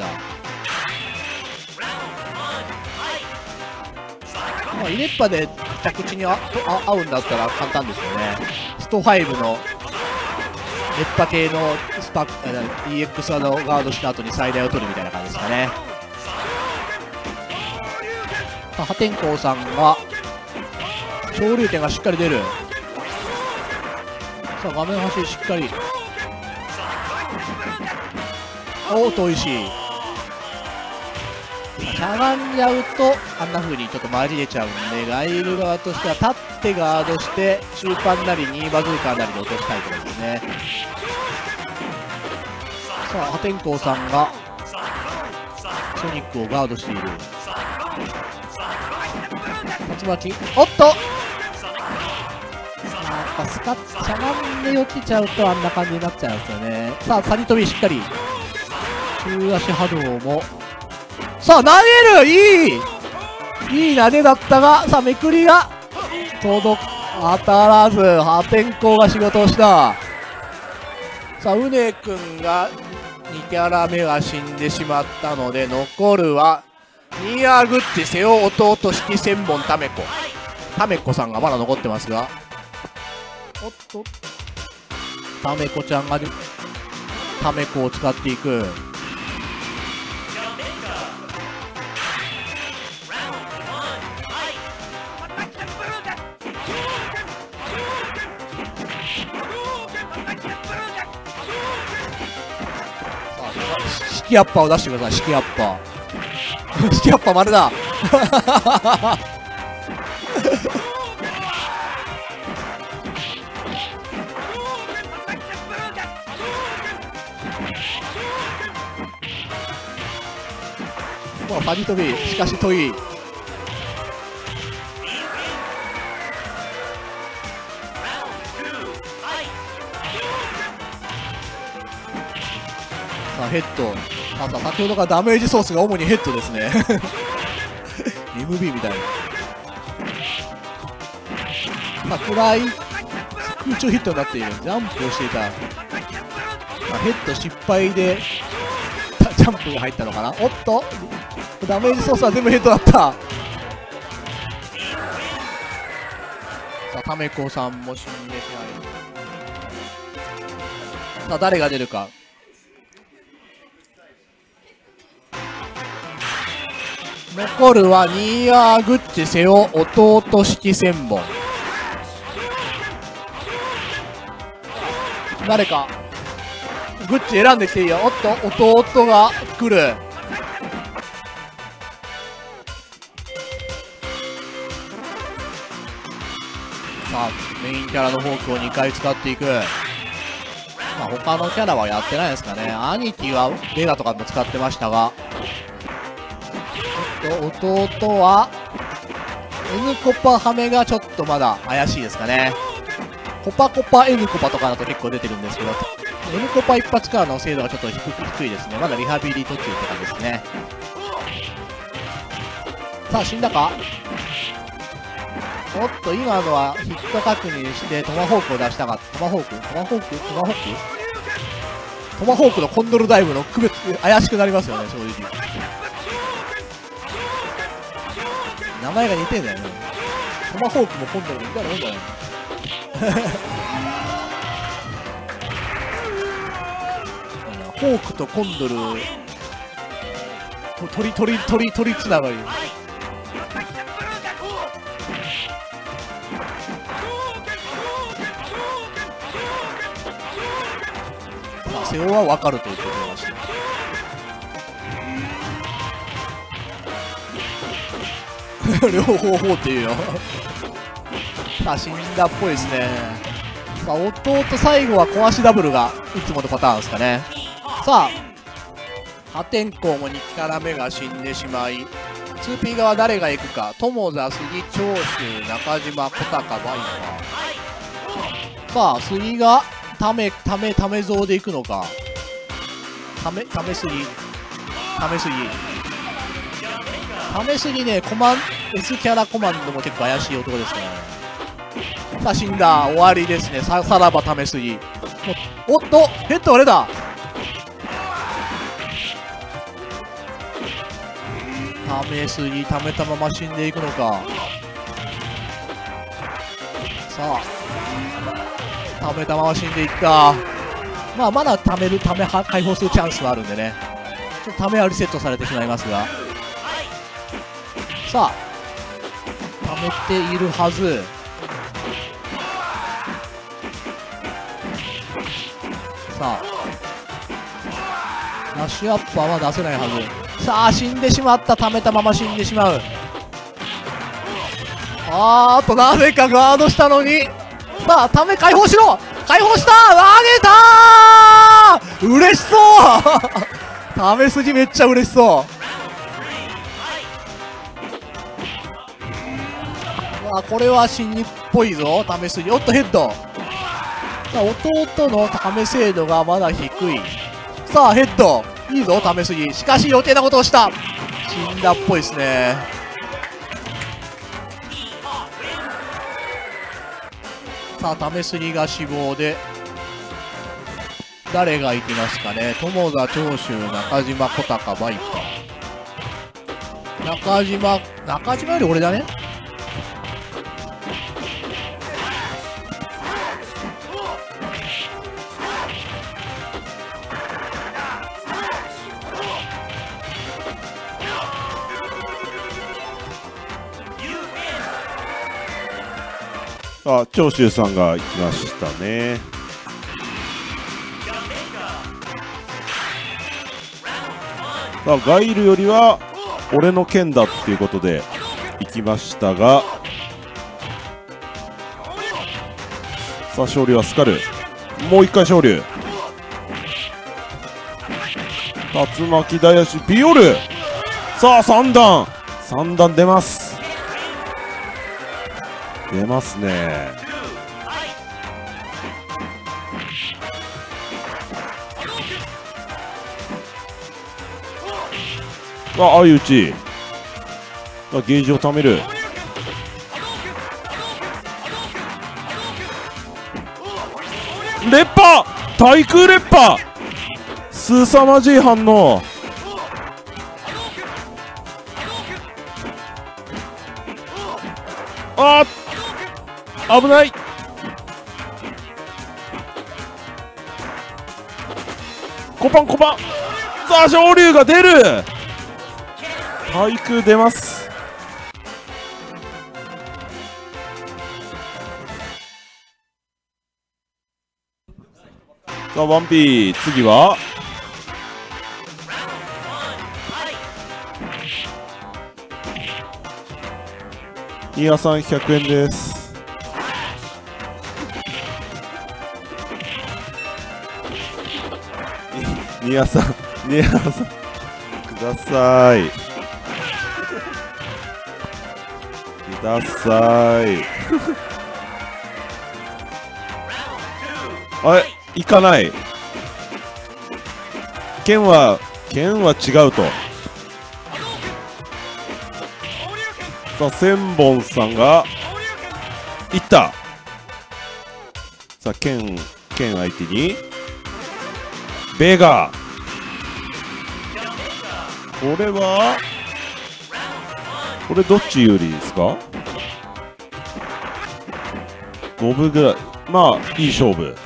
まあイネッパで着地にああ合うんだったら簡単ですよね。ストファイブの熱波系のスパ イーエックス 技をガードした後に最大を取るみたいな感じですかね。さあ破天荒さんが昇竜拳がしっかり出る。さあ画面端しっかりおっとおいしい。しゃがんじゃうとあんな風にちょっとマジ出ちゃうんでガイル側としては立ってガードして中盤なりにバズーカーなりで落としたいところですね。さあ破天荒さんがソニックをガードしている。竜巻おっとやっぱスカッしゃがんで落ちちゃうとあんな感じになっちゃうんですよね。さあサニ飛びしっかり中足波動もさあ投げるいいいい投げだったがさあめくりが届当たらず破天荒が仕事をした。さあうねくんがにキャラ目は死んでしまったので残るはニアグッチ瀬尾弟式千本タメコタメコさんがまだ残ってますがおっとタメコちゃんがタメコを使っていく。シキアッパーを出してください。シキアッパーシキアッパー丸だまあファニ飛びしかし遠い。さあヘッドあと先ほどからダメージソースが主にヘッドですねエムビー みたいな。 暗い空中ヒットになっている。ジャンプをしていた。まあ、ヘッド失敗でジャンプが入ったのかな。おっとダメージソースは全部ヘッドだった。さあタメコさんも死んでしまい。さあ誰が出るか。残るはニーヤーグッチ瀬尾弟式千本。誰かグッチ選んできていいよ。おっと弟が来る。さあメインキャラのフォークをにかい使っていく。まあ他のキャラはやってないですかね。兄貴はベガとかも使ってましたが、弟は N コパハメがちょっとまだ怪しいですかね。コパコパ N コパとかだと結構出てるんですけど、 N コパ一発からの精度がちょっと低低いですね。まだリハビリ途中とかですね。さあ死んだか。おっと今のはヒット確認してトマホークを出したかった。トマホークトマホークトマホークトマホークのコンドルダイブの区別怪しくなりますよね、正直。名前が似てんだよね。トマホークもコンドルも似たらいいんだよ。フォークとコンドルと鳥鳥鳥鳥つながり。さあ瀬尾は分かるということでました。両方法っていうよ。さあ死んだっぽいですね。さあ弟最後は壊しダブルがいつものパターンですかね。さあ破天荒もにキャラ目が死んでしまい、 ツーピー 側誰が行くか。友田杉長州中島小高バイパー。さあ杉がためためため像で行くのか。ためためすぎためすぎためすぎね。コマン S キャラコマンドも結構怪しい男ですからね。さあ死んだ。終わりですね。ささらばためすぎ。おっとヘッドあれだ。ためすぎためたまま死んでいくのか。さあためたまま死んでいった。まあまだためるためは解放するチャンスはあるんでね。ちょっとためはリセットされてしまいますが、さあためているはず。さあラッシュアッパーは出せないはず。さあ死んでしまった。ためたまま死んでしまう。あーっとなぜかガードしたのに。さあため解放しろ。解放した。投げたー。嬉しそうため筋めっちゃ嬉しそう。あこれは新日っぽいぞ。ため筋。おっとヘッド。さあ弟のため精度がまだ低い。さあヘッドいいぞためすぎ。しかし余計なことをした。死んだっぽいですね。さあためすぎが死亡で誰が行きますかね。友田長州中島小高バイパー。中島中島より俺だね。 あ、長州さんが行きましたね。さあガイルよりは俺の剣だっていうことで行きましたが、さあ勝利はスカル。もう一回勝利。竜巻大足ビオル。さあさん段さん段出ます出ますね。あ、相打ち。あ、ゲージを貯める。 烈波対空烈波凄まじい反応。あー危ない。コパンコパン。さあ昇龍が出る。対空出ます。さあワンピー次はニアさんひゃくえんです。ニアさんニアさんくださいくださいあれ行かない。剣は剣は違うと。さあ千本さんがいった。さあ剣剣相手にベガ。これはこれどっち有利ですか。五分ぐらい。まあいい勝負。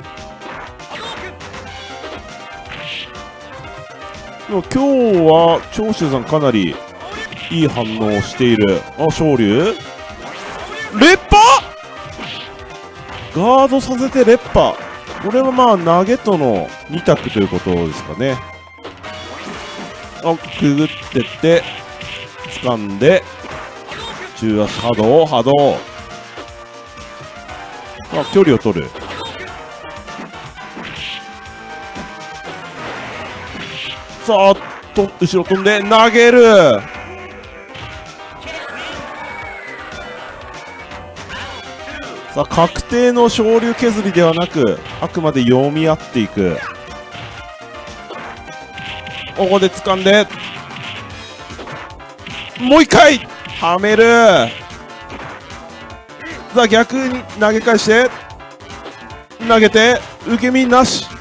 でも今日は長州さんかなりいい反応をしている。あ、昇龍烈波ガードさせて烈波。これはまあ投げとのに択ということですかね。あ、くぐってって掴んで中足波動波動。あ、距離を取る。さあと後ろ飛んで投げる。さあ確定の昇龍削りではなく、あくまで読み合っていく。ここで掴んでもう一回はめる。さあ逆に投げ返して投げて受け身なし。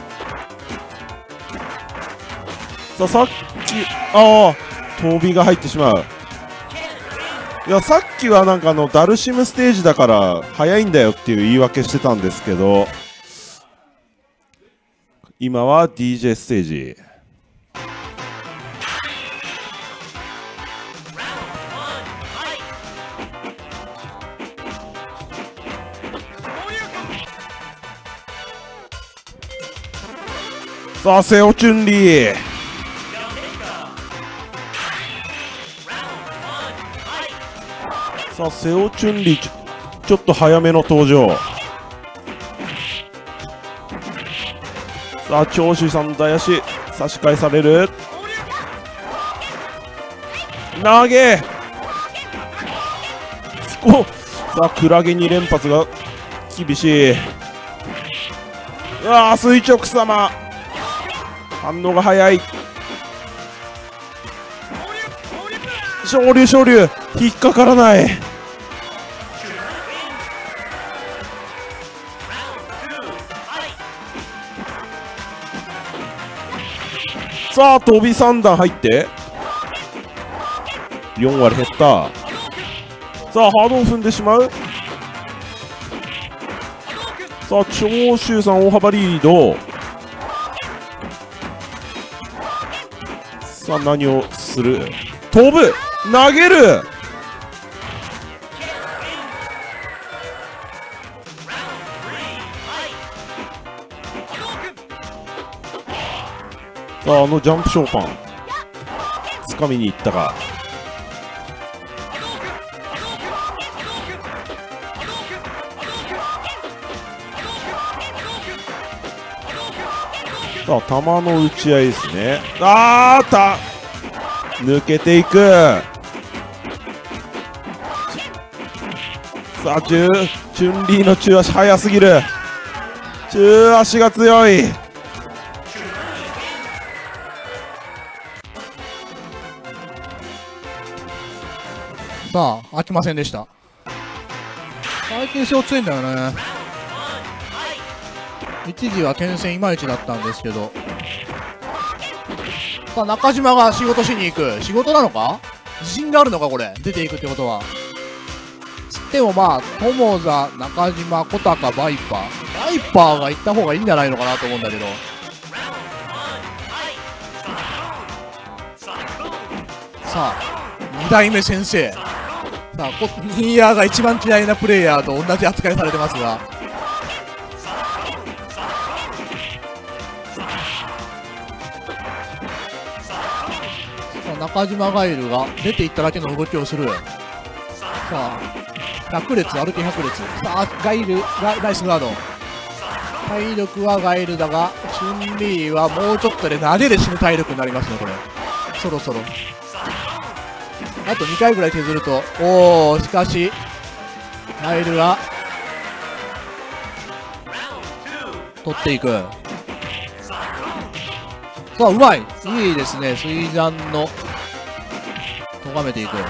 さあさっきああ飛びが入ってしまう。いやさっきはなんかあのダルシムステージだから早いんだよっていう言い訳してたんですけど、今は ディージェー ステージ。さあセオチュンリー。さあセオチュンリーち ょ, ちょっと早めの登場。さあ長州さん大足差し返される。投げおさあクラゲに連発が厳しい。うわあ垂直様反応が早い。昇龍昇龍引っかからない。さあ飛びさん段入ってよん割減った。さあハードを踏んでしまう。さあ長州さん大幅リード。さあ何をする。飛ぶ投げる。さああのジャンプショーパン掴みに行ったか。さあ球の打ち合いですね。あーた抜けていく。さあチュチュンリーの中足速すぎる。中足が強い。 さあ飽きませんでした。最近性強いんだよね。 一時は剣戦いまいちだったんですけど。さあ、中島が仕事しに行く。仕事なのか？自信があるのかこれ。出ていくってことは。つってもまあ、友座、中島、小高、バイパー。バイパーが行った方がいいんじゃないのかなと思うんだけど。さあ、に代目先生。さあ、こニーヤーが一番嫌いなプレイヤーと同じ扱いされてますが。中島ガイルが出ていっただけの動きをする。さあ、百列、歩き百列。さあ、ガイルがナイスガード。体力はガイルだが、チュンリーはもうちょっとで投げで死ぬ体力になりますね、これ。そろそろ。あとにかいぐらい削ると、おー、しかし、ガイルが、取っていく。さあ、うまい。いいですね、水山の、咎めていく。こ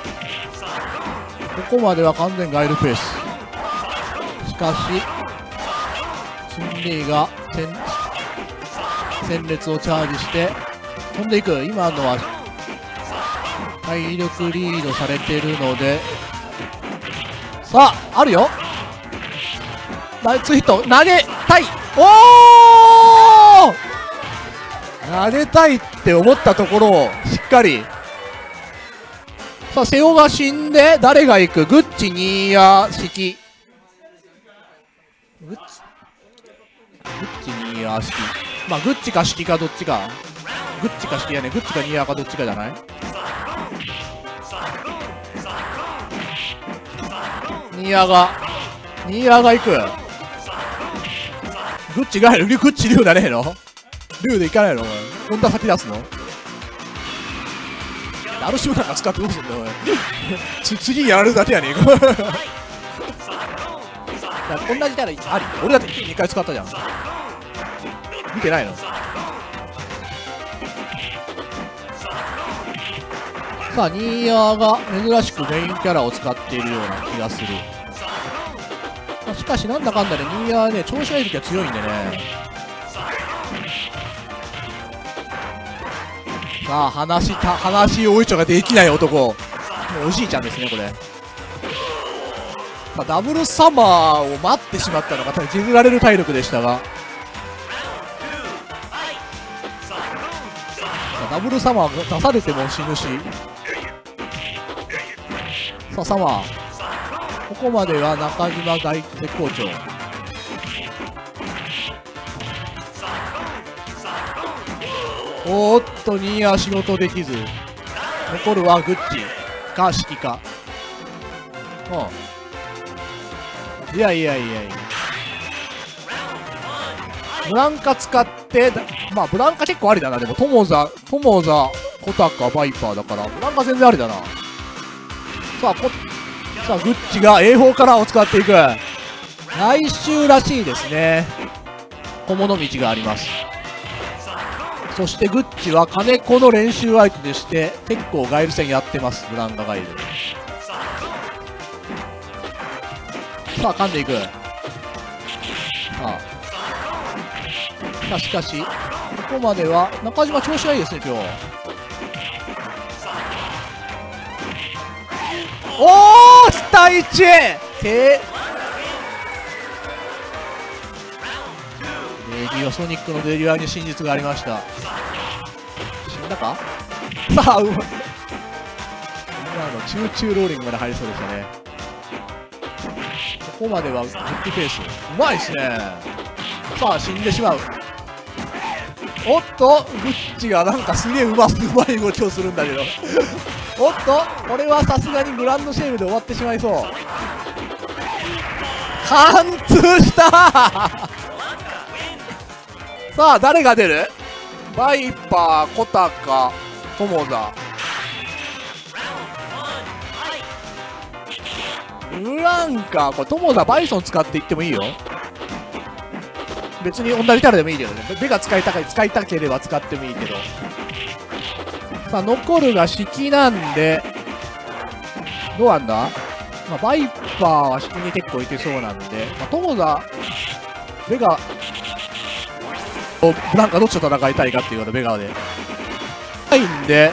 こまでは完全ガイルペース。しかし、チュンリーが戦、戦列をチャージして、飛んでいく。今のは、体力リードされてるので、さあ、あるよ。ナイスヒット、投げたい。おー投げたいって思ったところを、しっかり。さあ、瀬尾が死んで、誰が行く？グッチ、ニーヤ、式。グッチグッチ、ニーヤ、式。まあ、グッチか式かどっちか。グッチか式やね。グッチかニーヤかどっちかじゃない？ニーヤが、ニーヤが行く。グッチが入る。グッチ竜だねえの？竜で行かないの？こんな先出すの？ダルシムなんか使ってどうすんだよ、おい。次やるだけやねえか。同じキャラあり。俺だってにかい使ったじゃん。見てないの？さあ、ニーヤーが珍しくメインキャラを使っているような気がする。しかし、なんだかんだでニーヤーね、調子がいい時は強いんでね。さあ、話た、話大いちょができない男。もうおじいちゃんですね、これ。さあ、ダブルサマーを待ってしまったのが、削られる体力でしたが。さあ、ダブルサマー出されても死ぬし。さあ、サマー。ここまでは中島大絶好調。おーっと、ニーヤー仕事できず。残るはグッチか式か。うん。いやいやいやいや。ブランカ使って、まあブランカ結構ありだな。でも、友座、友座、小高、バイパーだから、ブランカ全然ありだな。さあ、こ、さあ、グッチが エーフォー カラーを使っていく。来週らしいですね。小物道があります。そしてグッチは金子の練習相手でして結構ガイル戦やってます。ブランカガイル。さあ、噛んでいく。さあ、さあしかしここまでは中島調子がいいですね今日。おー下いちてレディオソニックのデリュアに真実がありました。死んだか。さあ、うまい。今のチューチューローリングまで入りそうでしたね。ここまではグッドペース。うまいですね。さあ、死んでしまう。おっと、グッチがなんかすげえうま、うまい動きをするんだけど。おっと、これはさすがにグランドシェールで終わってしまいそう。貫通したさあ、誰が出る？バイパー、小高、友田。ブランカ、これ友田バイソン使っていってもいいよ。別に同じキャラでもいいけどね。ベガ使いたか使いたければ使ってもいいけど。さあ、残るが式なんで、どうなんだ？まあ、バイパーは式に結構いけそうなんで、まあ、友田、ベガ、 ブランカどっちと戦いたいかっていうようなベガーでないんで、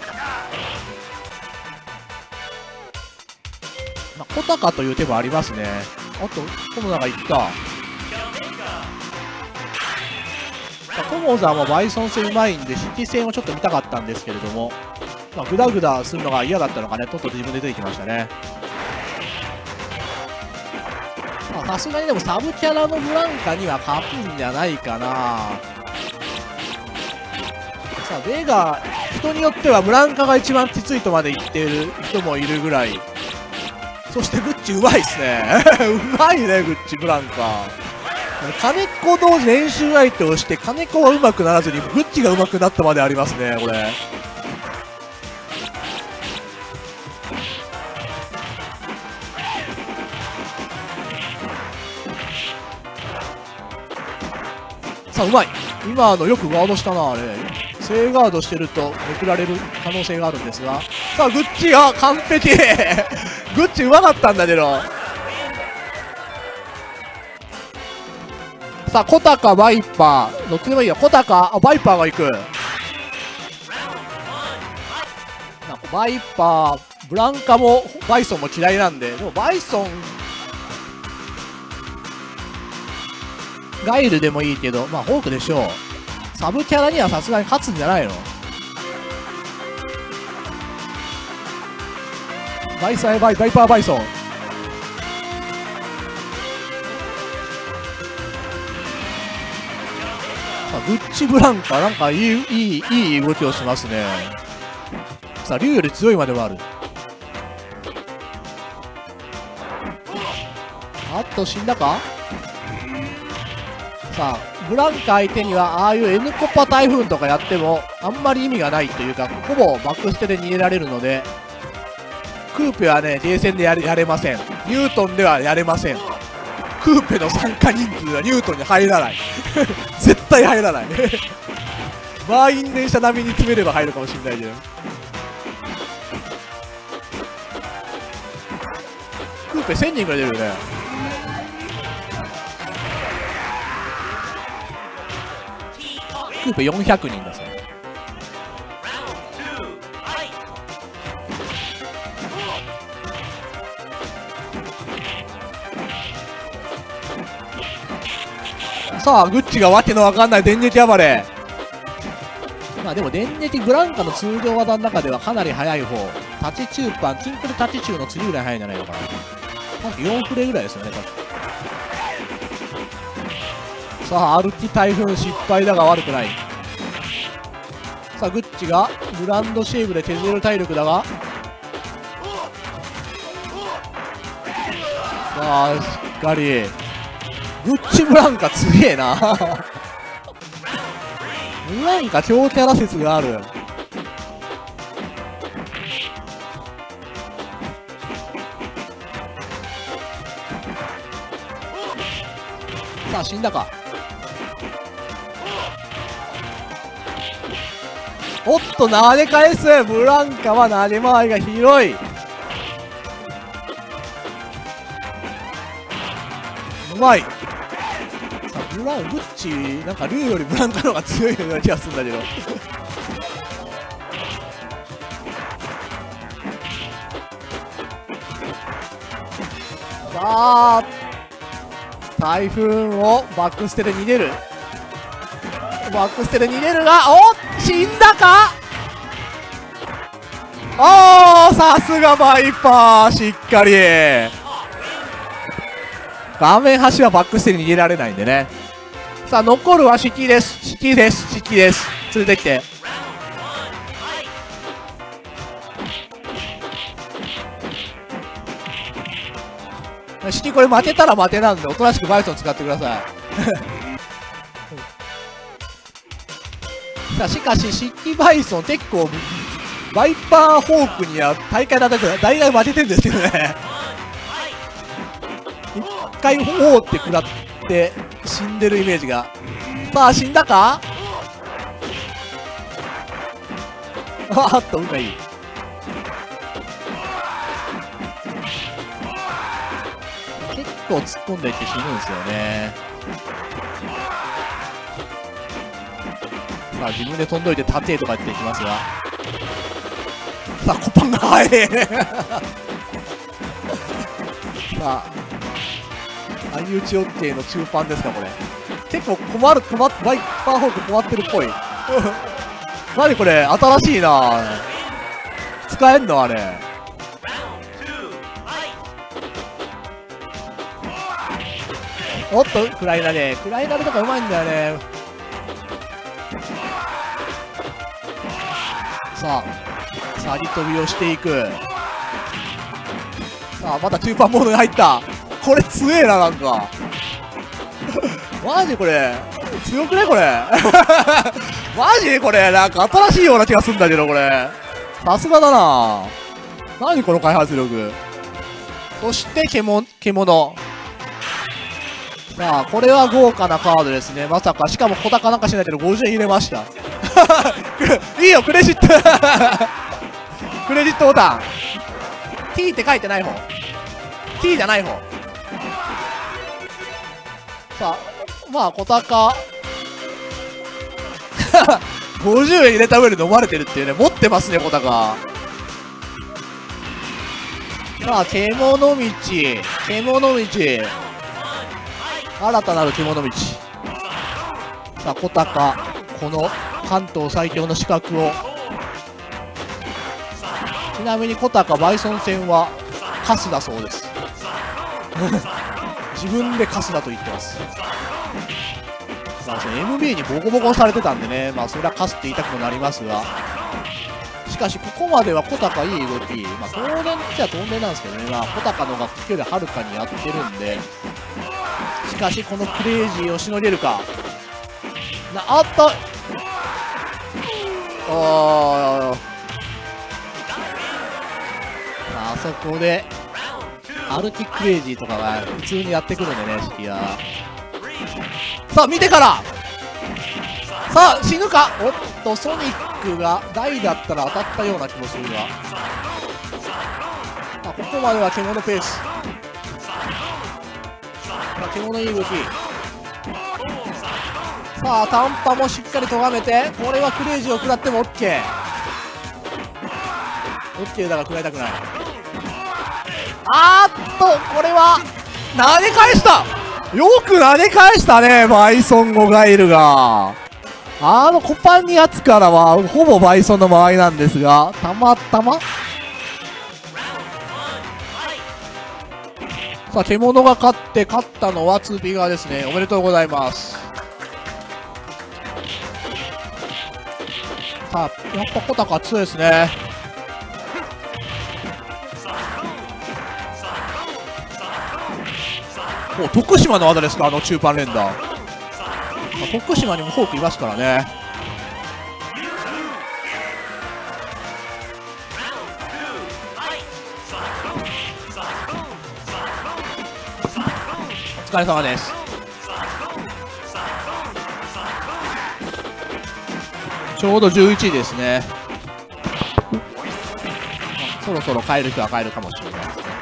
まあ、コタカという手もありますね。あとコモザがいった。コモザもバイソン戦うまいんで引き戦をちょっと見たかったんですけれども、まあ、グダグダするのが嫌だったのかね、とっとと自分で出てきましたね。さすがにでもサブキャラのブランカには勝つんじゃないかな。さあベガ、人によってはブランカが一番きついとまで言っている人もいるぐらい。そしてグッチうまいっすねうまいねグッチブランカ。金子と練習相手をして金子はうまくならずにグッチがうまくなったまでありますねこれ。さあうまい。今のよくガードしたな。あれ正ガードしてるとめくられる可能性があるんですが、さあグッチが完璧グッチうまかったんだけど。さあコタカバイパーどっちでもいいよ。コタカあバイパーが行く。バイパーブランカもバイソンも嫌いなんで、でもバイソンガイルでもいいけど、まあホークでしょう。サブキャラにはさすがに勝つんじゃないの。バイサイバイバイパーバイソン。さあグッチブランカなんかいいいいいい動きをしますね。さあ竜より強いまではある。あっと死んだか。さあブランカ相手にはああいう N コパ台風とかやってもあんまり意味がないというか、ほぼバックステで逃げられるので、クーペはねゲーセンでやれ、やれません。ニュートンではやれません。クーペの参加人数はニュートンに入らない絶対入らない満員電車並みに詰めれば入るかもしれないけど、クーペせんにんぐらい出るよね。クーペよんひゃくにんだそう。さあグッチがわけのわかんない電撃暴れ。まあでも電撃ブランカの通常技の中ではかなり速い方。立ち中パンキンクル立ち中の次ぐらい速いんじゃないのかな。なんかよんフレぐらいですよね確か。さあ歩き台風失敗だが悪くない。さあグッチがグランドシェイブで削れる体力だが、さあしっかりグッチブランカ強えなブランカ強キャラ説がある。さあ死んだか。おっと投げ返す。ブランカは投げ回りが広い。うまい。さあブラングッチなんかルーよりブランカの方が強いような気がするんだけどさあ台風をバックステで逃げる。バックステで逃げるが、お死んだか。おーさすがバイパーしっかり。画面端はバックステで逃げられないんでね。さあ残るはシキです。シキですシキです。連れてきて。シキこれ負けたら負けなんでおとなしくバイソン使ってくださいさあしかしシキバイソン結構バイパーホークには大会だったら大体負けてるんですけどね一回おーって食らって死んでるイメージが。さあ死んだか。あっと運がいい。結構突っ込んでいって死ぬんですよね。 さあ自分で飛んどいて立てとか言っていきますが、さあコパンが速いさあ相打ち OK の中パンですか。これ結構困る困っバイパーホーク困ってるっぽい何これ新しいな。使えんのあれ。おっとクライナルクライナルとかうまいんだよね。さあさり飛びをしていく。さあまた中パンモードに入った。これ強えな。なんかマジこれ強くねこれマジこれなんか新しいような気がするんだけど、これさすがだな。何この開発力。そして獣獣。さあこれは豪華なカードですね。まさかしかも小高なんかしないけどごじゅうえん入れましたいいよクレジットクレジットボタン T って書いてない方 T じゃない方。さあまあ小高ごじゅうえん入れた上で飲まれてるっていうね。持ってますね小高。さあ獣道獣道新たなる獣道。さあ小高この関東最強の資格を。ちなみに小高バイソン戦はカスだそうです自分でカスだと言ってます。まあ、エムビー にボコボコされてたんでね、まあそれはカスって言いたくもなりますが、しかしここまでは小高いい動き、まあ当然っちゃ当然なんですけどね、まあ小高の方が距離はるかにやってるんで、しかしこのクレイジーをしのげるか。なあっとああそこでアルティクレイジーとかが普通にやってくるんでね、シティは。さあ見てから、さあ死ぬか。おっとソニックが大だったら当たったような気もするが、さあここまでは獣ペース。さあ獣いい動き。さあ短波もしっかりとがめて、これはクレイジーを食らっても OK。 OK だが食らいたくない。あーっとこれは投げ返した。よく投げ返したねバイソンゴガイルが。あのコパンにやつからはほぼバイソンの間合いなんですが、たまたまさあ獣が勝って、勝ったのは ツーピー 側ですね。おめでとうございます。さあやっぱ小高強いですね。お徳島の技ですか、あの中パン連打。まあ、徳島にもフォークいますからね。お疲れ様です。ちょうどじゅういちいですね。そろそろ帰る人は帰るかもしれないですね。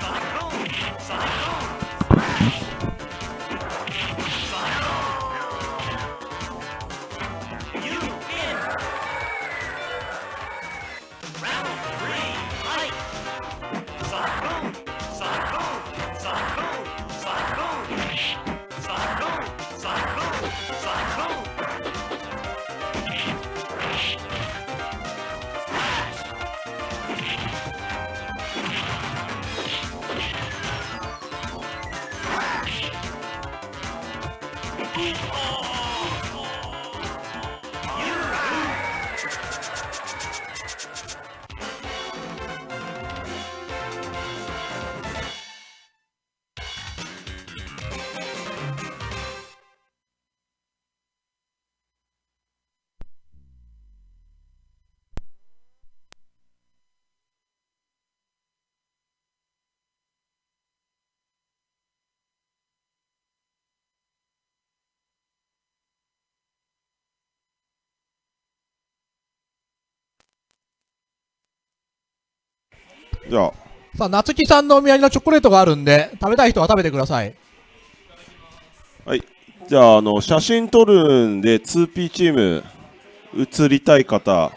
じゃあさあ夏木さんのお土産のチョコレートがあるんで、食べたい人は食べてください。 はい、じゃああの写真撮るんで ツーピー チーム移りたい方、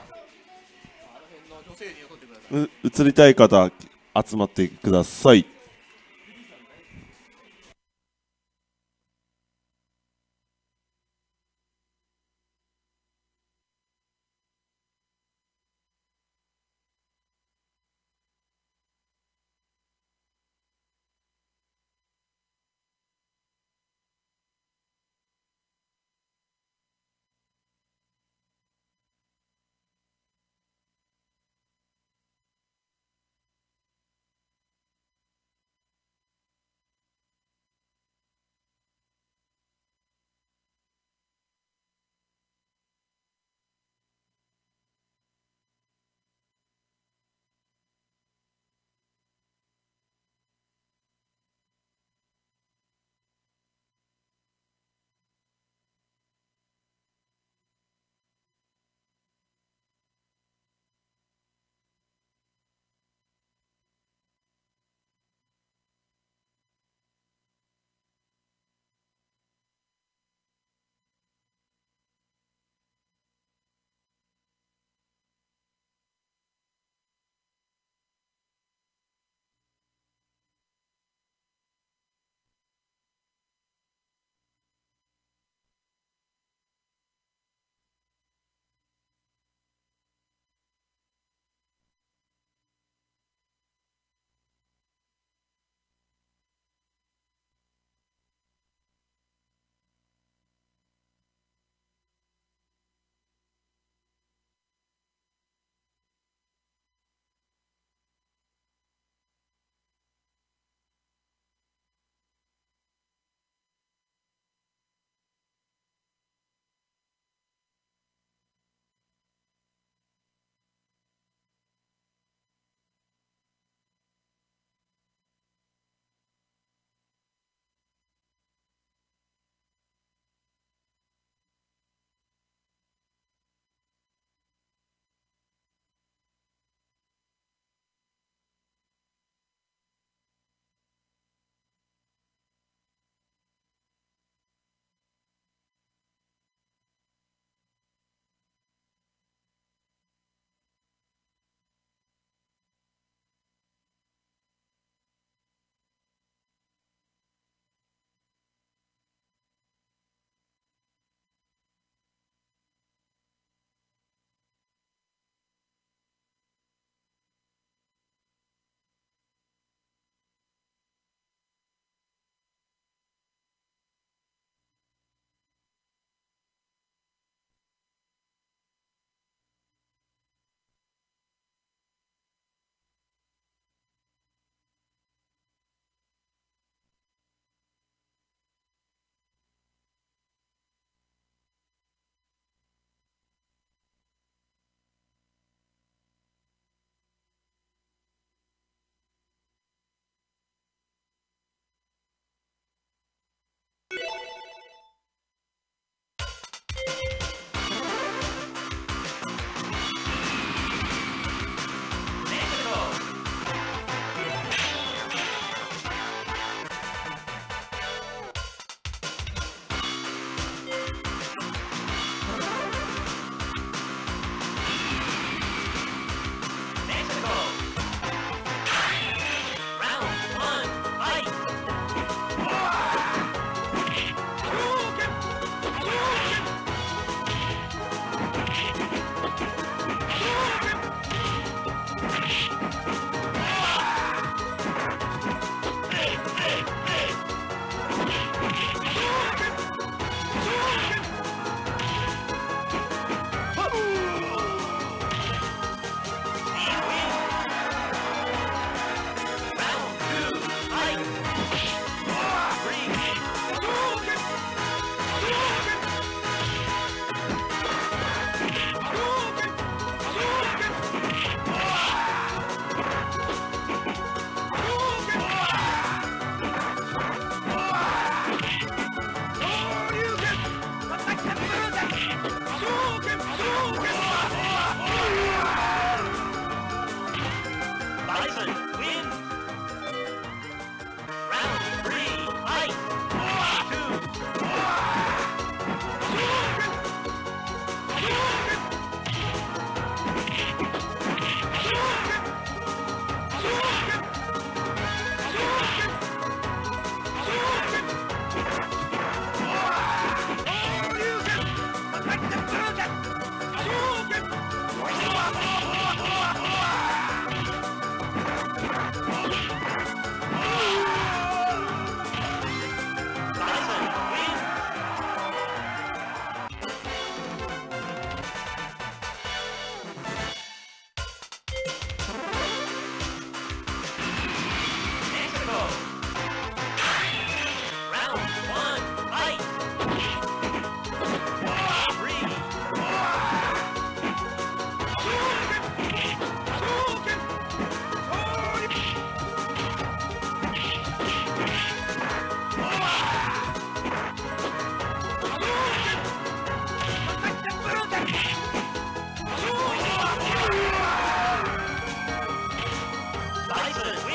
う移りたい方集まってください。 さ